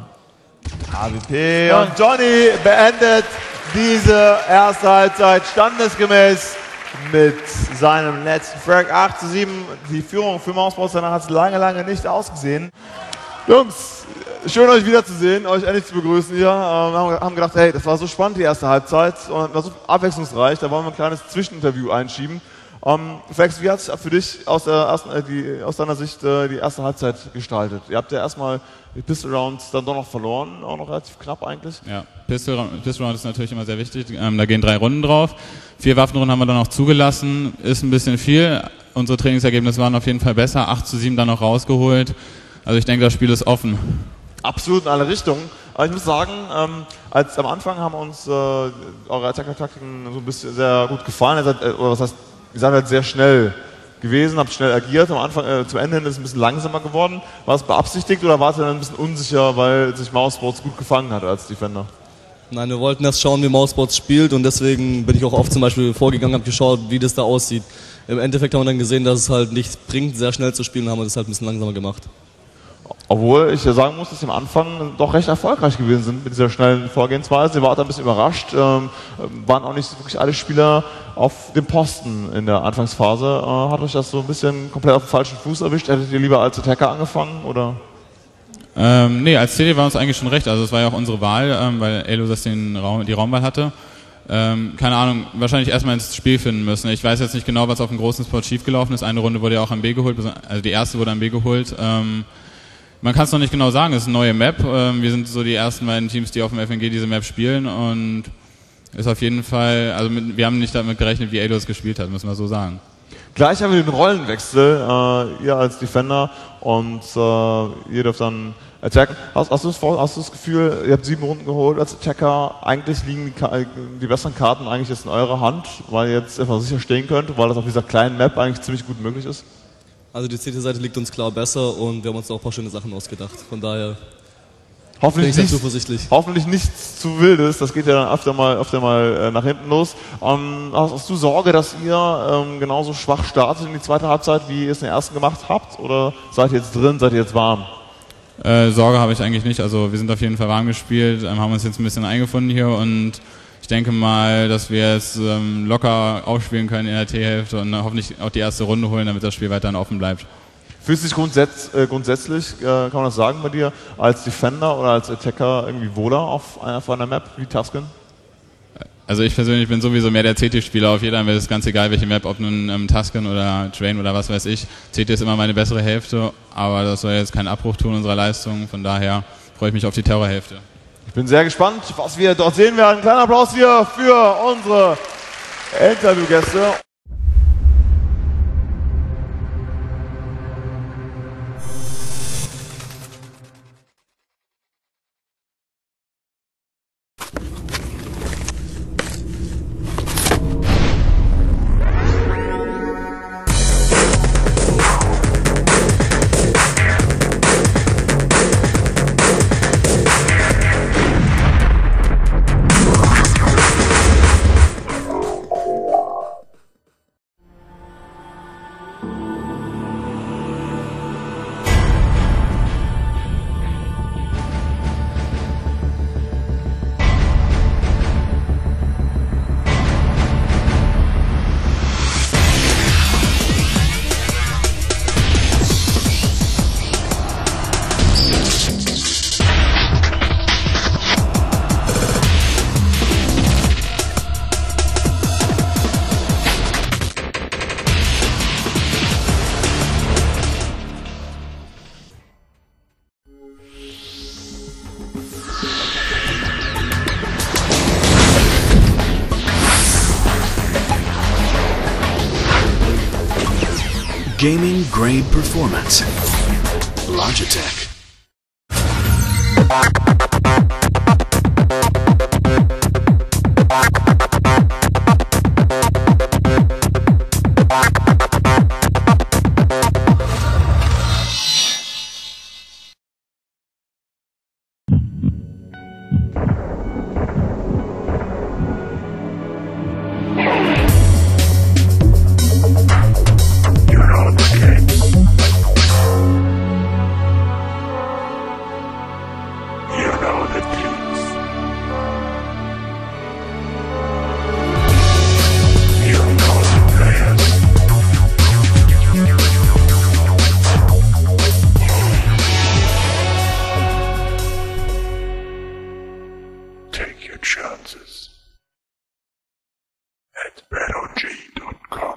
AWP. Ja. Und Johnny beendet diese erste Halbzeit standesgemäß mit seinem letzten Frag. 8:7. Die Führung für mousesports, danach hat es lange nicht ausgesehen. Jungs, schön euch wiederzusehen, euch endlich zu begrüßen hier. Wir haben gedacht, hey, das war so spannend die erste Halbzeit und war so abwechslungsreich, da wollen wir ein kleines Zwischeninterview einschieben. Flex, wie hat es für dich aus deiner Sicht die erste Halbzeit gestaltet? Ihr habt ja erstmal die Pistol Rounds dann doch noch verloren, auch noch relativ knapp eigentlich. Ja, Pistol Round ist natürlich immer sehr wichtig, da gehen 3 Runden drauf. 4 Waffenrunden haben wir dann auch zugelassen, ist ein bisschen viel. Unsere Trainingsergebnisse waren auf jeden Fall besser, 8:7 dann noch rausgeholt. Also ich denke, das Spiel ist offen. Absolut in alle Richtungen. Aber ich muss sagen, als am Anfang haben uns eure Attacker-Taktiken so ein bisschen sehr gut gefallen. Ihr seid halt sehr schnell gewesen, habt schnell agiert. Am Anfang, zum Ende hin ist es ein bisschen langsamer geworden. War es beabsichtigt oder wart ihr dann ein bisschen unsicher, weil sich mousesports gut gefangen hat als Defender? Nein, wir wollten erst schauen, wie mousesports spielt und deswegen bin ich auch oft zum Beispiel vorgegangen, habe geschaut, wie das da aussieht. Im Endeffekt haben wir dann gesehen, dass es halt nichts bringt, sehr schnell zu spielen, und haben wir das halt ein bisschen langsamer gemacht. Obwohl ich ja sagen muss, dass sie am Anfang doch recht erfolgreich gewesen sind mit dieser schnellen Vorgehensweise. Sie waren ein bisschen überrascht, waren auch nicht wirklich alle Spieler auf dem Posten in der Anfangsphase. Hat euch das so ein bisschen komplett auf den falschen Fuß erwischt? Hättet ihr lieber als Attacker angefangen? Oder? Nee, als CD war uns eigentlich schon recht. Also es war ja auch unsere Wahl, weil Elos die Raumwahl hatte. Keine Ahnung, wahrscheinlich erstmal ins Spiel finden müssen. Ich weiß jetzt nicht genau, was auf dem großen Spot schiefgelaufen ist. Eine Runde wurde ja auch am B geholt, also die erste wurde am B geholt. Man kann es noch nicht genau sagen, es ist eine neue Map. Wir sind so die ersten beiden Teams, die auf dem FNG diese Map spielen und ist auf jeden Fall, also wir haben nicht damit gerechnet, wie Eidos gespielt hat, müssen wir so sagen. Gleich haben wir den Rollenwechsel, ihr als Defender und ihr dürft dann attacken. Hast du das Gefühl, ihr habt 7 Runden geholt als Attacker, eigentlich liegen die besseren Karten eigentlich jetzt in eurer Hand, weil ihr jetzt einfach sicher stehen könnt, weil das auf dieser kleinen Map eigentlich ziemlich gut möglich ist? Also die CT-Seite liegt uns klar besser und wir haben uns auch ein paar schöne Sachen ausgedacht. Von daher hoffentlich bin ich zuversichtlich. Hoffentlich nichts zu Wildes, das geht ja dann öfter mal nach hinten los. Hast du Sorge, dass ihr genauso schwach startet in die zweite Halbzeit, wie ihr es in der ersten gemacht habt? Oder seid ihr jetzt drin, seid ihr jetzt warm? Sorge habe ich eigentlich nicht. Also wir sind auf jeden Fall warm gespielt, haben uns jetzt ein bisschen eingefunden hier und ich denke mal, dass wir es locker aufspielen können in der T-Hälfte und hoffentlich auch die erste Runde holen, damit das Spiel weiterhin offen bleibt. Fühlst du dich grundsätzlich, kann man das sagen bei dir, als Defender oder als Attacker irgendwie wohler auf einer Map wie Tusken? Also ich persönlich bin sowieso mehr der CT-Spieler auf jeder, mir ist ganz egal welche Map, ob nun Tusken oder Train oder was weiß ich. CT ist immer meine bessere Hälfte, aber das soll jetzt keinen Abbruch tun unserer Leistung, von daher freue ich mich auf die Terrorhälfte. Ich bin sehr gespannt, was wir dort sehen werden. Kleiner Applaus hier für unsere Interviewgäste. Gaming grade performance. Logitech. take your chances at betonG.com.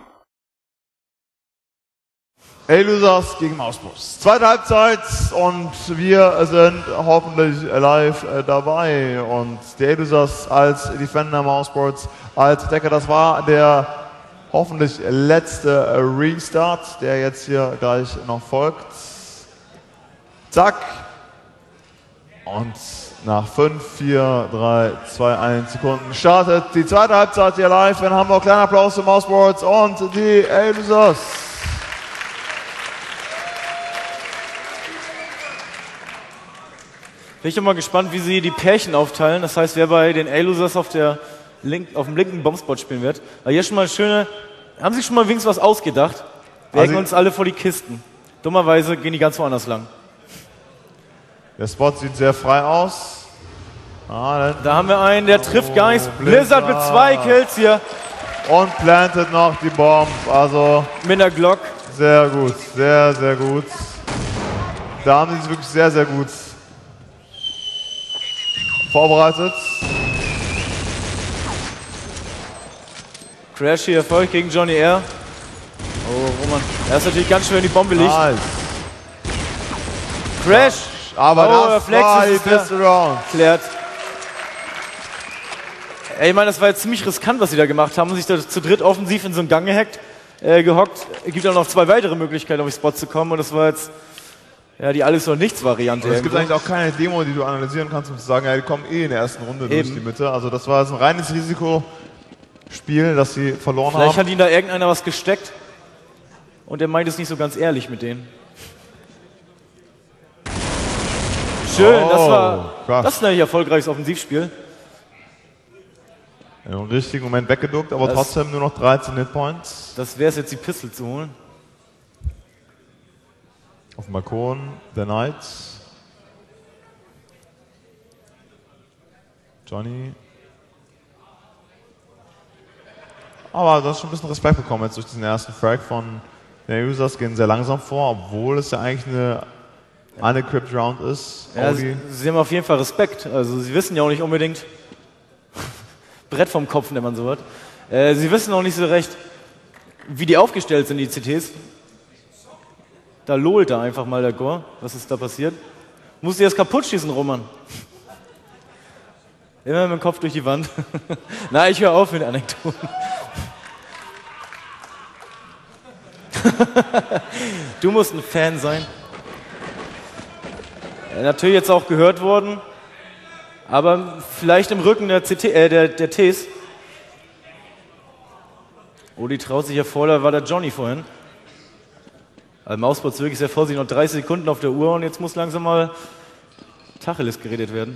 A-Losers gegen Mausbus. Zweite Halbzeit und wir sind hoffentlich live dabei. Und die A-Losers als Defender, Mousesports als Decker. Das war der hoffentlich letzte Restart, der jetzt hier gleich noch folgt. Zack. Und nach 5, 4, 3, 2, 1 Sekunden startet die zweite Halbzeit hier live in Hamburg. Kleiner Applaus für Mousesports und die A-Losers. Bin ich mal gespannt, wie sie die Pärchen aufteilen. Das heißt, wer bei den A-Losers auf dem linken Bombspot spielen wird. Aber hier schon mal schöne. Haben Sie schon mal wenigstens was ausgedacht? Wir hängen uns alle vor die Kisten. Dummerweise gehen die ganz woanders lang. Der Spot sieht sehr frei aus. Da haben wir einen, der trifft gar nichts. Blizzard mit 2 Kills hier. Und plantet noch die Bomb. Also mit der Glock. Sehr gut, sehr, sehr gut. Da haben sie sich wirklich sehr, sehr gut vorbereitet. Crash hier Erfolg gegen Johnny R. Oh, Roman. Er ist natürlich ganz schön in die Bombe liegt. Nice. Crash. Aber das war die beste Round. Klärt. Ey, ich meine, das war jetzt ziemlich riskant, was sie da gemacht haben. Sich da zu dritt offensiv in so einen Gang gehockt. Es gibt auch noch 2 weitere Möglichkeiten, auf die Spot zu kommen. Und das war jetzt ja die Alles-oder-Nichts-Variante. Es gibt eigentlich auch keine Demo, die du analysieren kannst, um zu sagen, ja, die kommen eh in der ersten Runde durch die Mitte. Also das war jetzt ein reines Risikospiel, das sie verloren haben. Vielleicht hat ihnen da irgendeiner was gesteckt. Und er meint es nicht so ganz ehrlich mit denen. Schön, das ist ein erfolgreiches Offensivspiel. Im richtigen Moment weggeduckt, aber trotzdem nur noch 13 Hitpoints. Das wäre es jetzt, die Pistol zu holen. Auf dem Balkon, der Knights. Johnny. Aber du hast schon ein bisschen Respekt bekommen jetzt durch diesen ersten Frag von den Users. Gehen sehr langsam vor, obwohl es ja eigentlich eine unequipped Round ist. Ja, sie haben auf jeden Fall Respekt. Also sie wissen ja auch nicht unbedingt, Brett vom Kopf nennt man sowas. Sie wissen auch nicht so recht, wie die aufgestellt sind, die CTs. Da lohlt da einfach mal der Gore. Was ist da passiert? Musst du das kaputt schießen, Roman? Immer mit dem Kopf durch die Wand. Na, ich höre auf mit Anekdoten. Du musst ein Fan sein. Natürlich jetzt auch gehört worden, aber vielleicht im Rücken der Ts. Oh, die traut sich ja vor, da war der Johnny vorhin. Also Mousesports wirklich sehr vorsichtig, noch 30 Sekunden auf der Uhr und jetzt muss langsam mal Tacheles geredet werden.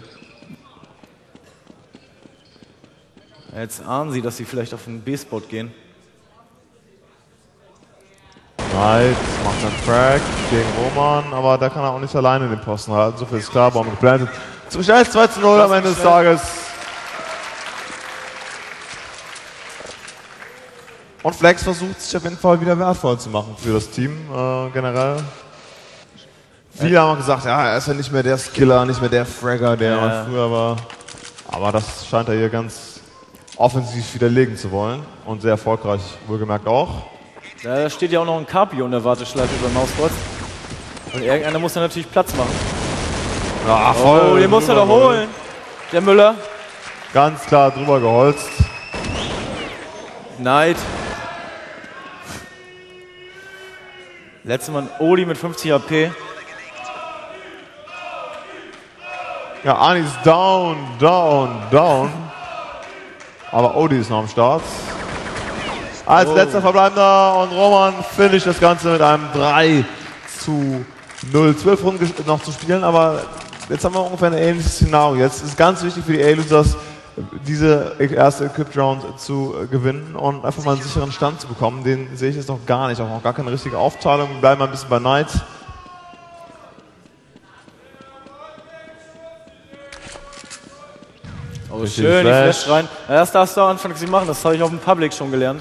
Jetzt ahnen sie, dass sie vielleicht auf den B-Spot gehen. Knight macht einen Frag gegen Roman, aber da kann er auch nicht alleine den Posten halten. So viel ist klar, Bombe geplantet. Zum schnell 2:0 am Ende des Tages. Und Flex versucht sich auf jeden Fall wieder wertvoll zu machen für das Team generell. Viele haben gesagt, ja, er ist ja nicht mehr der Skiller, nicht mehr der Fragger, der er früher war. Aber das scheint er hier ganz offensiv widerlegen zu wollen und sehr erfolgreich, wohlgemerkt auch. Da steht ja auch noch ein Carpio in der Warteschleife bei Mousesports. Und irgendeiner muss da natürlich Platz machen. Ja, voll. Oh, den muss er doch holen. Der Müller. Ganz klar drüber geholzt. Knight. Letztes Mal Odi mit 50 HP. Ja, Arnie ist down. Aber Odi ist noch am Start. Als letzter Verbleibender und Roman finisht das Ganze mit einem 3:0. 12 Runden noch zu spielen, aber jetzt haben wir ungefähr ein ähnliches Szenario. Jetzt ist ganz wichtig für die A-Losers, diese erste Equipped Round zu gewinnen und einfach mal einen sicheren Stand zu bekommen. Den sehe ich jetzt noch gar nicht, auch noch gar keine richtige Aufteilung. Wir bleiben mal ein bisschen bei Knight. Oh, schön, die Flash rein. Ja, das darfst du am Anfang nicht machen, das habe ich auf dem Public schon gelernt.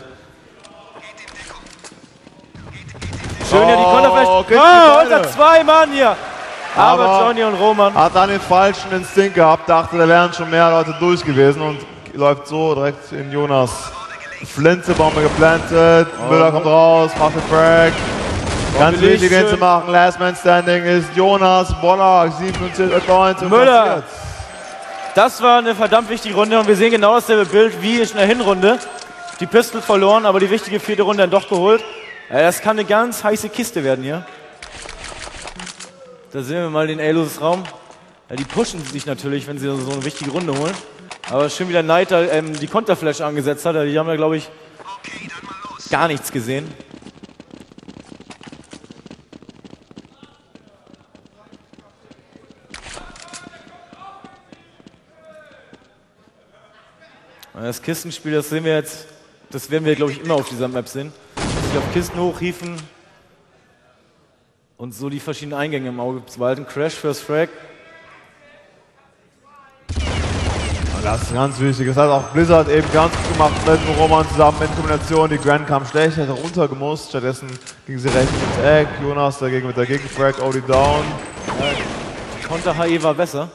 Schön, ja, die Konterflash. Oh, unter 2 Mann hier. Aber Johnny und Roman hat dann den falschen Instinkt gehabt, dachte, da wären schon mehr Leute durch gewesen und läuft so direkt in Jonas Flintebombe geplantet. Müller kommt raus, macht den Frag. Ganz wichtig, den zu machen. Last Man Standing ist Jonas Bollack, 47 Points und Müller. passiert. Das war eine verdammt wichtige Runde und wir sehen genau dasselbe Bild wie in der Hinrunde. Die Pistols verloren, aber die wichtige 4. Runde dann doch geholt. Das kann eine ganz heiße Kiste werden hier. Da sehen wir mal den Elos Raum. Ja, die pushen sich natürlich, wenn sie so eine wichtige Runde holen. Aber schön wie der Knight da die Konterflash angesetzt hat. Die haben ja, glaube ich, gar nichts gesehen. Das Kistenspiel, das sehen wir jetzt, das werden wir, glaube ich, immer auf dieser Map sehen. Dass wir auf Kisten hochhieven und so die verschiedenen Eingänge im Auge zu behalten. Crash fürs Frag. Das ist ganz wichtig. Das hat auch Blizzard eben ganz gut gemacht mit Roman zusammen in Kombination. Die Grand kam schlecht, hätte runtergemusst. Stattdessen ging sie rechts ins Eck. Jonas dagegen mit der Gegenfrag, Odie down. Konter-HE war besser.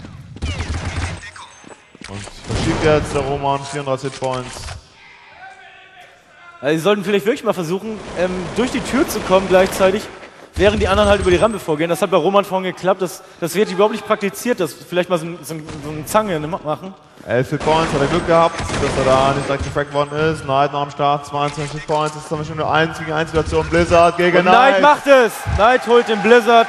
Und verschiebt jetzt der Roman 34 Points. Also sie sollten vielleicht wirklich mal versuchen, durch die Tür zu kommen gleichzeitig, während die anderen halt über die Rampe vorgehen. Das hat bei Roman vorhin geklappt. Das wird überhaupt nicht praktiziert, dass vielleicht mal so eine Zange machen. 11 Points, hat er Glück gehabt, dass er da nicht direkt gefragt worden ist. Knight noch am Start, 22 Points. Das ist dann schon eine 1 gegen 1 Situation. Blizzard gegen Und Knight macht es! Knight holt den Blizzard.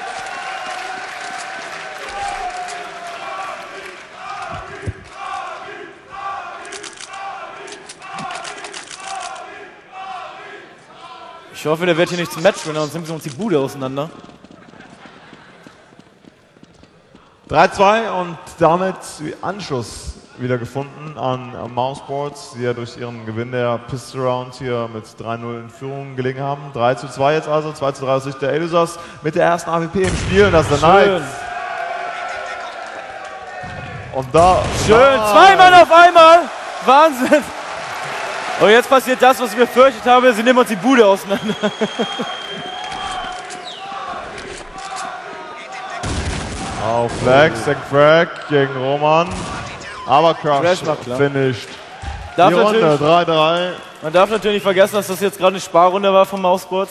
Ich hoffe, der wird hier nicht zum Matchwinner, sonst nimmt uns die Bude auseinander. 3-2 und damit Anschluss wieder gefunden an Mousesports, die ja durch ihren Gewinn der Pistol Round hier mit 3-0 in Führung gelegen haben. 3-2 jetzt also, 2-3 aus Sicht der Elusas mit der ersten AWP im Spiel und das ist der Knight. Und da... Schön, zwei Mann auf einmal! Wahnsinn! Und jetzt passiert das, was ich befürchtet habe, sie nehmen uns die Bude auseinander. Auf Flex, der Frag gegen Roman. Aber Crash finished. Die Runde 3-3. Man darf natürlich nicht vergessen, dass das jetzt gerade eine Sparrunde war von Mousesports.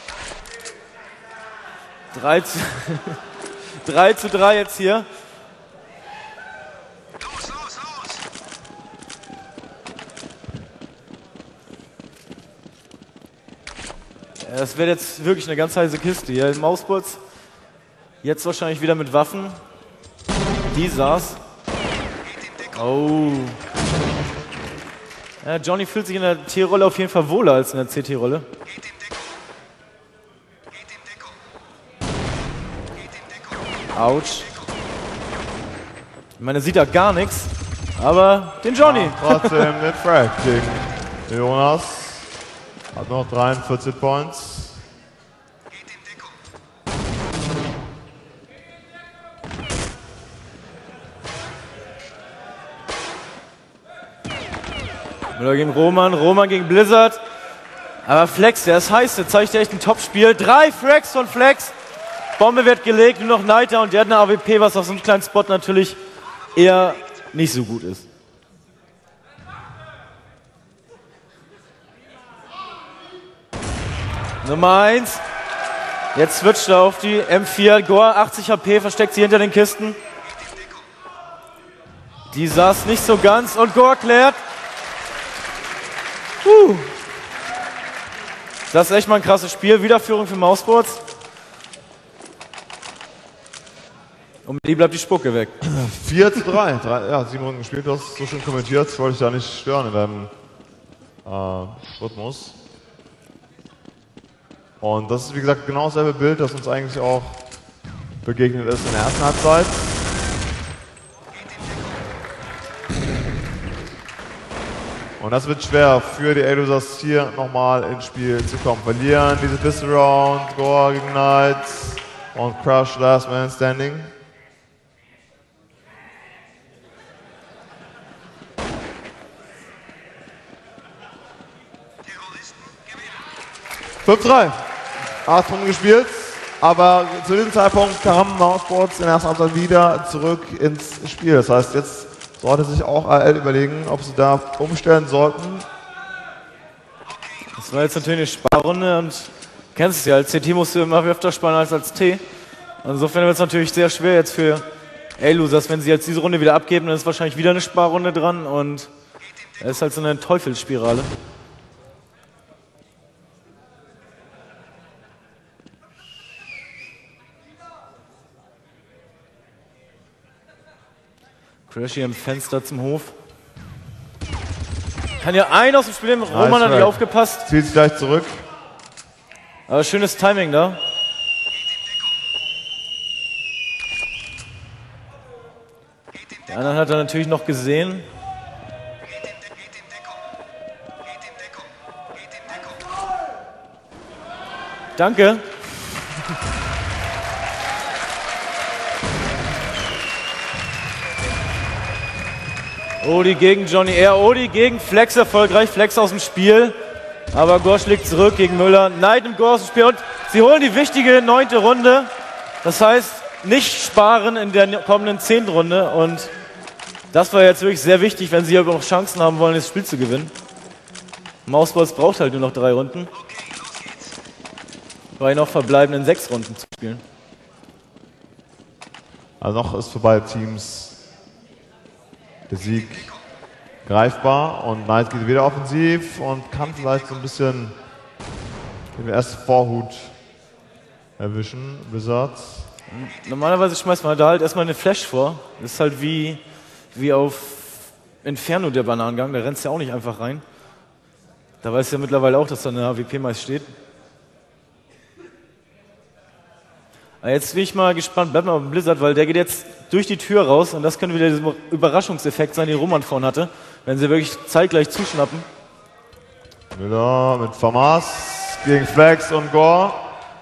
3-3 jetzt hier. Das wird jetzt wirklich eine ganz heiße Kiste hier. Mousesports jetzt wahrscheinlich wieder mit Waffen. Die saß. Oh. Ja, Johnny fühlt sich in der T-Rolle auf jeden Fall wohler als in der CT-Rolle. Autsch. Ich meine, sieht da gar nichts. Aber den Johnny. Ja, trotzdem den Frag gegen Jonas. Hat noch 43 Points. Müller gegen Roman, Roman gegen Blizzard. Aber Flex, der ist heiß, der zeigt echt ein Top-Spiel. 3 Frags von Flex. Bombe wird gelegt, nur noch Niter und der hat eine AWP, was auf so einem kleinen Spot natürlich eher nicht so gut ist. Nummer 1. Jetzt switcht er auf die M4. Gore, 80 HP, versteckt sie hinter den Kisten. Die saß nicht so ganz und Gore klärt. Das ist echt mal ein krasses Spiel. Wiederführung für Mousesports. Und mit die bleibt die Spucke weg. 4-3. Ja, 7 Runden gespielt. Du hast so schön kommentiert. Ich wollte dich da nicht stören in deinem Rhythmus. Und das ist, wie gesagt, genau dasselbe Bild, das uns eigentlich auch begegnet ist in der ersten Halbzeit. Und das wird schwer für die Elusas hier nochmal ins Spiel zu kommen. Verlieren diese Pistol Round, Gore gegen Knight und Crush Last Man Standing. Terroristen gewinnen. 5-3. 8 Runden gespielt. Aber zu diesem Zeitpunkt kam Mousesports in der ersten Halbzeit wieder zurück ins Spiel. Das heißt, jetzt sollte sich auch AL überlegen, ob sie da umstellen sollten. Das war jetzt natürlich eine Sparrunde und du kennst es ja, als CT musst du immer öfter sparen als T. Insofern wird es natürlich sehr schwer jetzt für A-Losers, wenn sie jetzt diese Runde wieder abgeben, dann ist wahrscheinlich wieder eine Sparrunde dran und es ist halt so eine Teufelsspirale. Crash hier im Fenster zum Hof. Kann ja einen aus dem Spiel nehmen, Roman hat nicht aufgepasst. Zieht sich gleich zurück. Aber schönes Timing da. Der andere hat er natürlich noch gesehen. Danke. Odi gegen Johnny Air, Odi gegen Flex erfolgreich, Flex aus dem Spiel. Aber Gorsch liegt zurück gegen Müller. Knight im Gore aus dem Spiel und sie holen die wichtige 9. Runde. Das heißt, nicht sparen in der kommenden 10. Runde. Und das war jetzt wirklich sehr wichtig, wenn sie aber noch Chancen haben wollen, das Spiel zu gewinnen. Mousesports braucht halt nur noch 3 Runden. Bei noch verbleibenden 6 Runden zu spielen. Also noch ist für beide Teams der Sieg greifbar und Knight geht wieder offensiv und kann vielleicht so ein bisschen den ersten Vorhut erwischen. Wizards. Normalerweise schmeißt man da halt erstmal eine Flash vor. Das ist halt wie auf Inferno der Bananengang, da rennst du ja auch nicht einfach rein. Da weißt du ja mittlerweile auch, dass da eine AWP meist steht. Aber jetzt bin ich mal gespannt, bleib mal auf Blizzard, weil der geht jetzt durch die Tür raus und das könnte wieder dieser Überraschungseffekt sein, den Roman vorhin hatte, wenn sie wirklich zeitgleich zuschnappen. Müller mit Famas gegen Flex und Gore.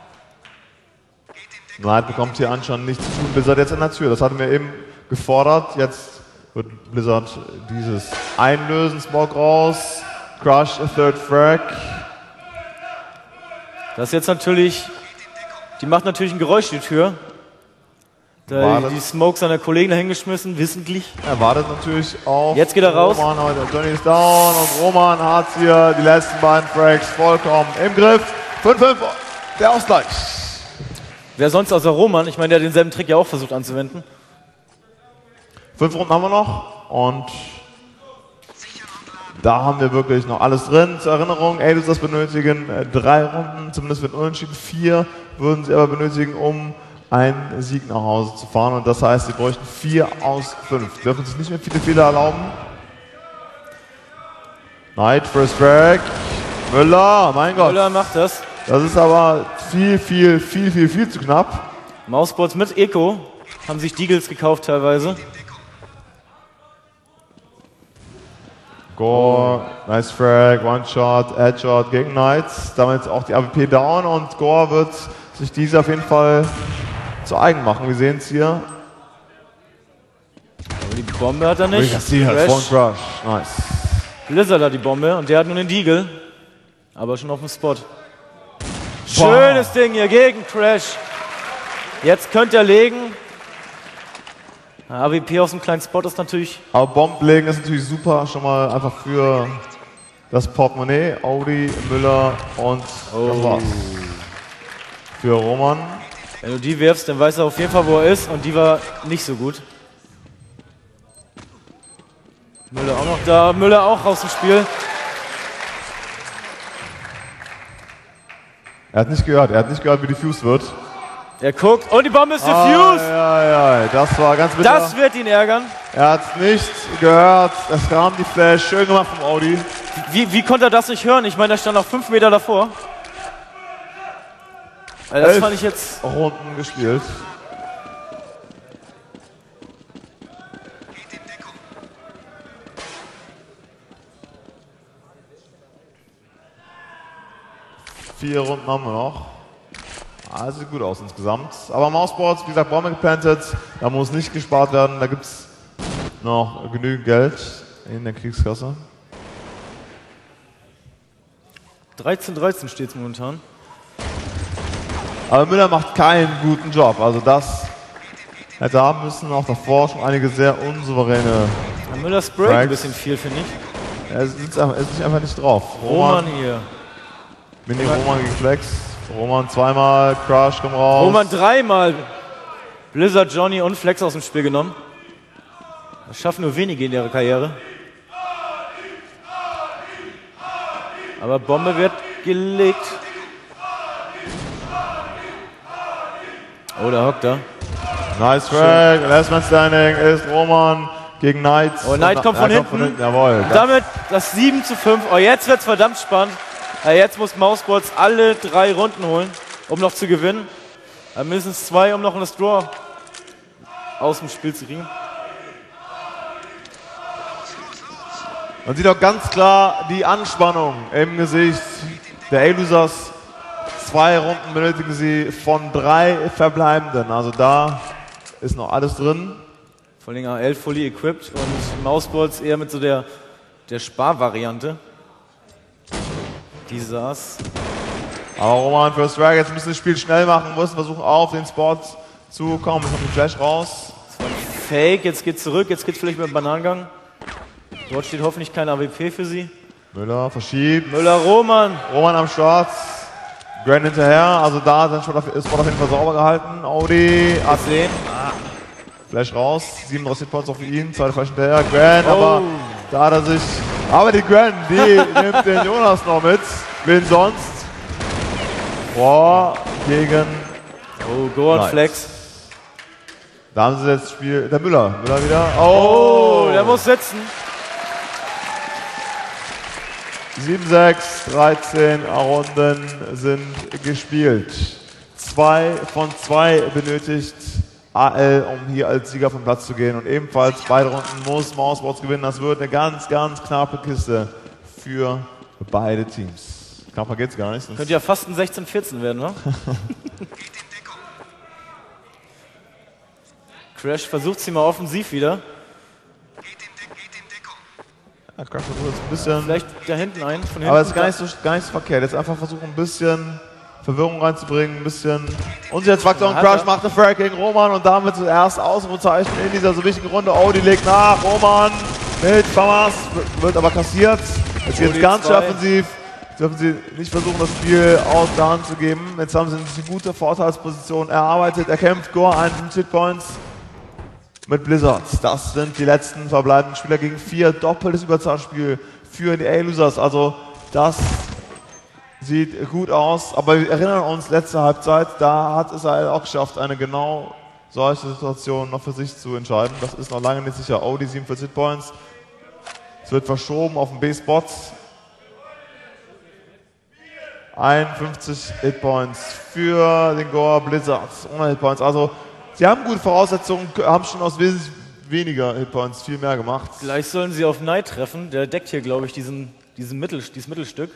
Knight bekommt hier anscheinend nichts zu tun. Blizzard jetzt in der Tür, das hatten wir eben gefordert. Jetzt wird Blizzard dieses einlösen, Smoke raus, Crush, a third frag. Das ist jetzt natürlich, die macht natürlich ein Geräusch, die Tür. Da die Smokes an der Kollegin hingeschmissen, wissentlich. Er wartet natürlich auf jetzt geht er raus. Roman heute. Johnny ist down und Roman hat hier die letzten beiden Frags vollkommen im Griff. 5-5, der Ausgleich. Wer sonst außer Roman? Ich meine, der hat denselben Trick ja auch versucht anzuwenden. 5 Runden haben wir noch und da haben wir wirklich noch alles drin. Zur Erinnerung, A-Losers benötigen 3 Runden, zumindest mit Unentschieden 4 würden sie aber benötigen, um einen Sieg nach Hause zu fahren. Und das heißt, sie bräuchten 4 aus 5. Dürfen sich nicht mehr viele Fehler erlauben. Knight, first frag. Müller, mein Gott. Müller macht das. Das ist aber viel zu knapp. Mousesports mit Eco haben sich Deagles gekauft teilweise. Gore, nice frag, One-Shot, Headshot gegen Knights. Damit auch die AWP down und Gore wird sich diese auf jeden Fall zu eigen machen. Wir sehen es hier. Aber die Bombe hat er nicht. Crush. Nice. Blizzard hat die Bombe und der hat nur einen Deagle. Aber schon auf dem Spot. Schönes Ding hier gegen Crash. Jetzt könnt ihr legen. AWP aus dem kleinen Spot ist natürlich... Aber Bomben legen ist natürlich super, schon mal einfach für das Portemonnaie. Audi, Müller und das war's. Für Roman. Wenn du die wirfst, dann weiß er auf jeden Fall, wo er ist und die war nicht so gut. Müller auch noch da, Müller auch raus dem Spiel. Er hat nicht gehört, wie diffused wird. Er guckt und die Bombe ist diffused. Ja, das war ganz bitter. Das wird ihn ärgern. Er hat es nicht gehört, es kam die Flash, schön gemacht vom Audi. Wie konnte er das nicht hören? Ich meine, er stand noch 5 Meter davor. Also das fand ich jetzt... Runden gespielt. Vier Runden haben wir noch. Sieht gut aus insgesamt. Aber Mousesports, wie gesagt, Bombe geplantet. Da muss nicht gespart werden. Da gibt es noch genügend Geld in der Kriegskasse. 13-13 steht es momentan. Aber Müller macht keinen guten Job. Also das hätte haben müssen. Auch davor schon einige sehr unsouveräne. Ja, Müller sprayt ein bisschen viel, finde ich. Er ist einfach nicht drauf. Roman hier. Roman gegen Flex. Roman zweimal, Crush, komm raus. Roman dreimal Blizzard, Johnny und Flex aus dem Spiel genommen. Das schaffen nur wenige in ihrer Karriere. Aber Bombe wird gelegt. Oh, da hockt er. Nice Track, Last Man Standing ist Roman gegen Knights. Oh, Knight kommt von hinten. Jawohl. Und damit das 7:5. Oh, jetzt wird's verdammt spannend. Jetzt muss Mousesports alle 3 Runden holen, um noch zu gewinnen. Mindestens 2, um noch das Draw aus dem Spiel zu kriegen. Man sieht auch ganz klar die Anspannung im Gesicht der A-Losers. 2 Runden benötigen sie von 3 verbleibenden. Also da ist noch alles drin. Vor allem AL fully equipped und Mousesports eher mit so der Sparvariante. Die saß. Aber Roman für Strike jetzt müssen das Spiel schnell machen, müssen versuchen auf den Spot zu kommen. Jetzt kommt die Flash raus. Das war ein Fake, jetzt geht's zurück, jetzt geht's vielleicht mit dem Bananengang. Dort steht hoffentlich kein AWP für sie. Müller verschiebt. Müller, Roman. Roman am Start. Grand hinterher, also da ist Spot auf jeden Fall sauber gehalten. Audi, sehen. Flash raus, 37 Points auch für ihn, 2 Flash hinterher. Grand, aber da hat er sich. Aber die Grand, die nimmt den Jonas noch mit. Wen sonst? Boah, gegen. Oh, Gohan Flex. Da haben sie jetzt das Spiel. Der Müller. Müller wieder. Oh, der muss sitzen. 7-6, 13 Runden sind gespielt. 2 von 2 benötigt AL, um hier als Sieger vom Platz zu gehen. Und ebenfalls beide Runden muss Mousesports gewinnen. Das wird eine ganz, ganz knappe Kiste für beide Teams. Knapper geht's gar nicht. Könnte ja fast ein 16-14 werden, ne? Crash versucht sie mal offensiv wieder. Ja, Crash versucht jetzt ein bisschen. Vielleicht da hinten ein. Von hinten. Aber es ist gar nicht so verkehrt. Jetzt einfach versuchen, ein bisschen Verwirrung reinzubringen, ein bisschen Unsicherheitsfaktor. Und Crash macht eine Frag gegen Roman und damit zuerst Ausrufezeichen in dieser so wichtigen Runde. Oh, die legt nach. Roman mit Famas, wird aber kassiert. Jetzt geht es ganz schön offensiv. Jetzt dürfen sie nicht versuchen, das Spiel aus der Hand zu geben. Jetzt haben sie eine gute Vorteilsposition erarbeitet. Er kämpft Gore 51 Hitpoints mit Blizzard. Das sind die letzten verbleibenden Spieler gegen 4. Doppeltes Überzahlspiel für die A-Losers. Also das sieht gut aus. Aber wir erinnern uns, letzte Halbzeit, da hat Israel auch geschafft, eine genau solche Situation noch für sich zu entscheiden. Das ist noch lange nicht sicher. Oh, die 47 Hitpoints. Es wird verschoben auf den B-Spot. 51 Hitpoints für den Gore Blizzards. 100 Hitpoints. Also sie haben gute Voraussetzungen, haben schon aus wesentlich weniger Hitpoints viel mehr gemacht. Gleich sollen sie auf Knight treffen. Der deckt hier, glaube ich, dieses Mittelstück.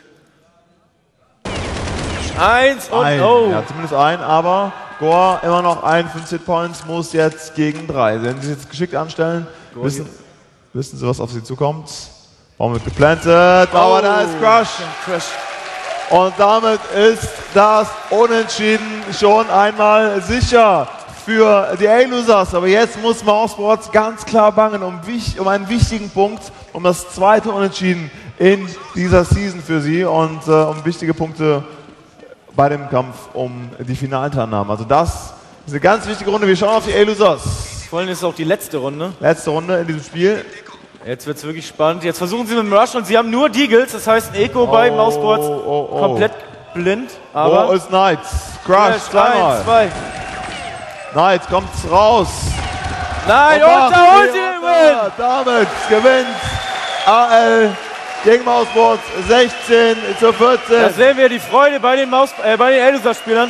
1 und oh. Ja, zumindest ein, aber Gore immer noch 51 Hitpoints, muss jetzt gegen 3. Wenn sie jetzt geschickt anstellen, wissen sie, was auf sie zukommt. Baum wird geplantet, aber da ist Crush. Und damit ist das Unentschieden schon einmal sicher für die A-Losers. Aber jetzt muss Mousesports ganz klar bangen um einen wichtigen Punkt, um das zweite Unentschieden in dieser Season für sie und um wichtige Punkte bei dem Kampf um die Finalteilnahme. Also das ist eine ganz wichtige Runde. Wir schauen auf die A-Losers. Vor allem ist es auch die letzte Runde. Letzte Runde in diesem Spiel. Jetzt wird es wirklich spannend. Jetzt versuchen sie mit dem Rush und sie haben nur Deagles. Das heißt, ein Eco bei Mousesports komplett blind. Aber ist Knights. Crush, zweimal. 1, 2. Knights kommt raus. Nein, und da holt sie den Win. Damit gewinnt AL gegen Mousesports 16-14. Da sehen wir die Freude bei den A-Losers-Spielern.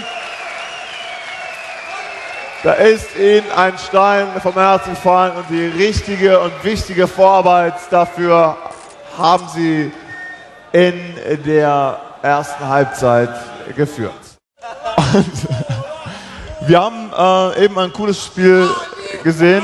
Da ist ihnen ein Stein vom Herzen gefallen und die richtige und wichtige Vorarbeit dafür haben sie in der ersten Halbzeit geführt. Wir haben eben ein cooles Spiel gesehen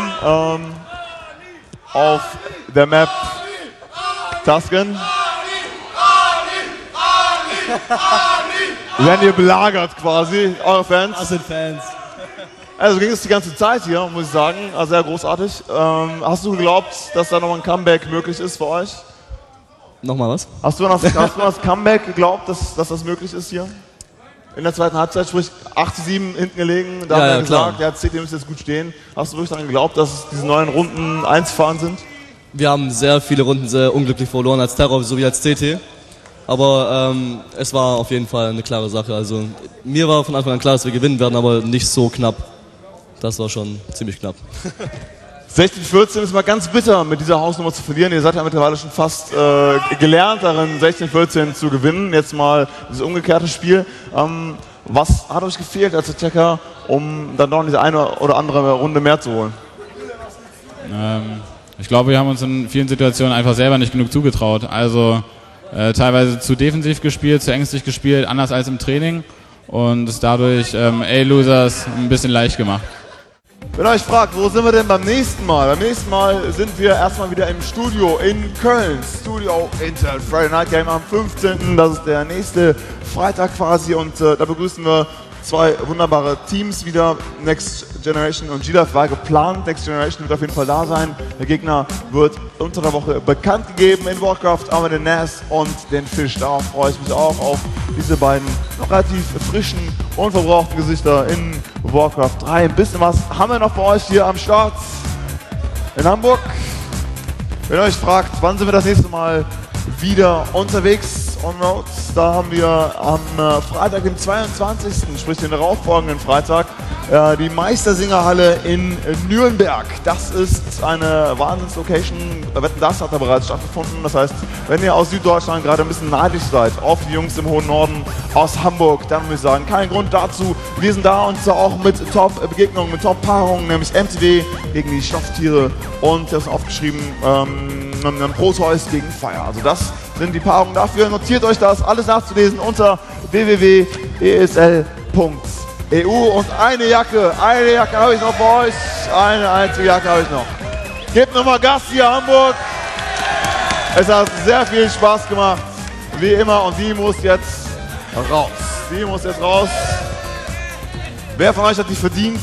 auf der Map Tusken. Werden hier belagert quasi, eure Fans. Das sind Fans. Also ging es die ganze Zeit hier, muss ich sagen. Also sehr großartig. Hast du geglaubt, dass da nochmal ein Comeback möglich ist für euch? Nochmal was? Hast du an das Comeback geglaubt, dass das möglich ist hier? In der zweiten Halbzeit, sprich 8-7 hinten gelegen, da haben wir gesagt, ja, CT müsste jetzt gut stehen. Hast du wirklich daran geglaubt, dass diese neuen Runden einzufahren sind? Wir haben sehr viele Runden sehr unglücklich verloren als Terror sowie als CT. Aber es war auf jeden Fall eine klare Sache. Also mir war von Anfang an klar, dass wir gewinnen werden, aber nicht so knapp. Das war schon ziemlich knapp. 16-14 ist mal ganz bitter, mit dieser Hausnummer zu verlieren. Ihr seid ja mittlerweile schon fast gelernt darin, 16-14 zu gewinnen. Jetzt mal dieses umgekehrte Spiel. Was hat euch gefehlt als Attacker, um dann noch diese eine oder andere Runde mehr zu holen? Ich glaube, wir haben uns in vielen Situationen einfach selber nicht genug zugetraut. Also teilweise zu defensiv gespielt, zu ängstlich gespielt, anders als im Training. Und es dadurch A-Losers ein bisschen leicht gemacht. Wenn ihr euch fragt, wo sind wir denn beim nächsten Mal? Beim nächsten Mal sind wir erstmal wieder im Studio in Köln. Studio Intel Friday Night Game am 15. Das ist der nächste Freitag quasi und da begrüßen wir zwei wunderbare Teams wieder. Next Generation und GLAF war geplant. Next Generation wird auf jeden Fall da sein. Der Gegner wird unter der Woche bekannt gegeben. In Warcraft haben wir den Nas und den Fisch. Darauf freue ich mich auch, auf diese beiden noch relativ frischen, unverbrauchten Gesichter in Warcraft 3. Ein bisschen was haben wir noch für euch hier am Start in Hamburg. Wenn ihr euch fragt, wann sind wir das nächste Mal wieder unterwegs on Road, da haben wir am Freitag, den 22., sprich den darauffolgenden Freitag, die Meistersingerhalle in Nürnberg. Das ist eine Wahnsinns-Location. Wetten, das hat da bereits stattgefunden. Das heißt, wenn ihr aus Süddeutschland gerade ein bisschen neidisch seid auf die Jungs im hohen Norden aus Hamburg, dann würde ich sagen, kein Grund dazu. Wir sind da und zwar auch mit Top-Begegnungen, mit Top-Paarungen, nämlich MTV gegen die Stofftiere und das ist aufgeschrieben, Proteus gegen Fire. Also das sind die Paarungen dafür. Notiert euch das, alles nachzulesen unter www.esl.eu. Und eine Jacke habe ich noch für euch. Eine einzige Jacke habe ich noch. Gebt nochmal Gas hier, Hamburg. Es hat sehr viel Spaß gemacht, wie immer. Und die muss jetzt raus. Die muss jetzt raus. Wer von euch hat die verdient?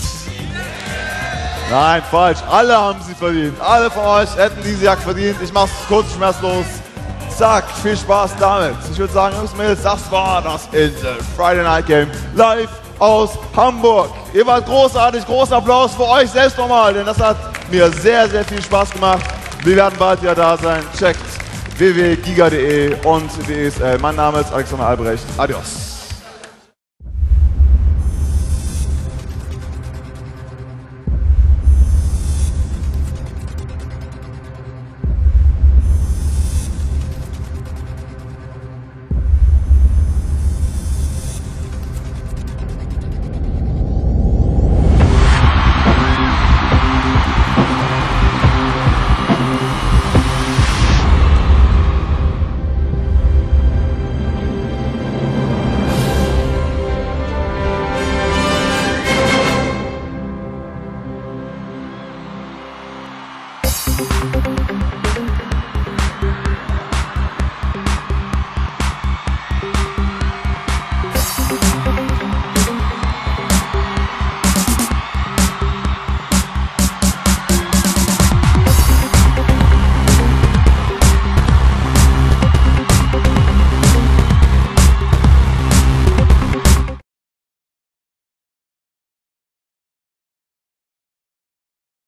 Nein, falsch. Alle haben sie verdient. Alle von euch hätten diese Jacke verdient. Ich mach's kurz schmerzlos. Zack, viel Spaß damit. Ich würde sagen, Jungs und Mädels, das war das Intel Friday Night Game live aus Hamburg. Ihr wart großartig, großen Applaus für euch selbst nochmal, denn das hat mir sehr, sehr viel Spaß gemacht. Wir werden bald wieder da sein. Checkt www.giga.de und DSL. Mein Name ist Alexander Albrecht. Adios.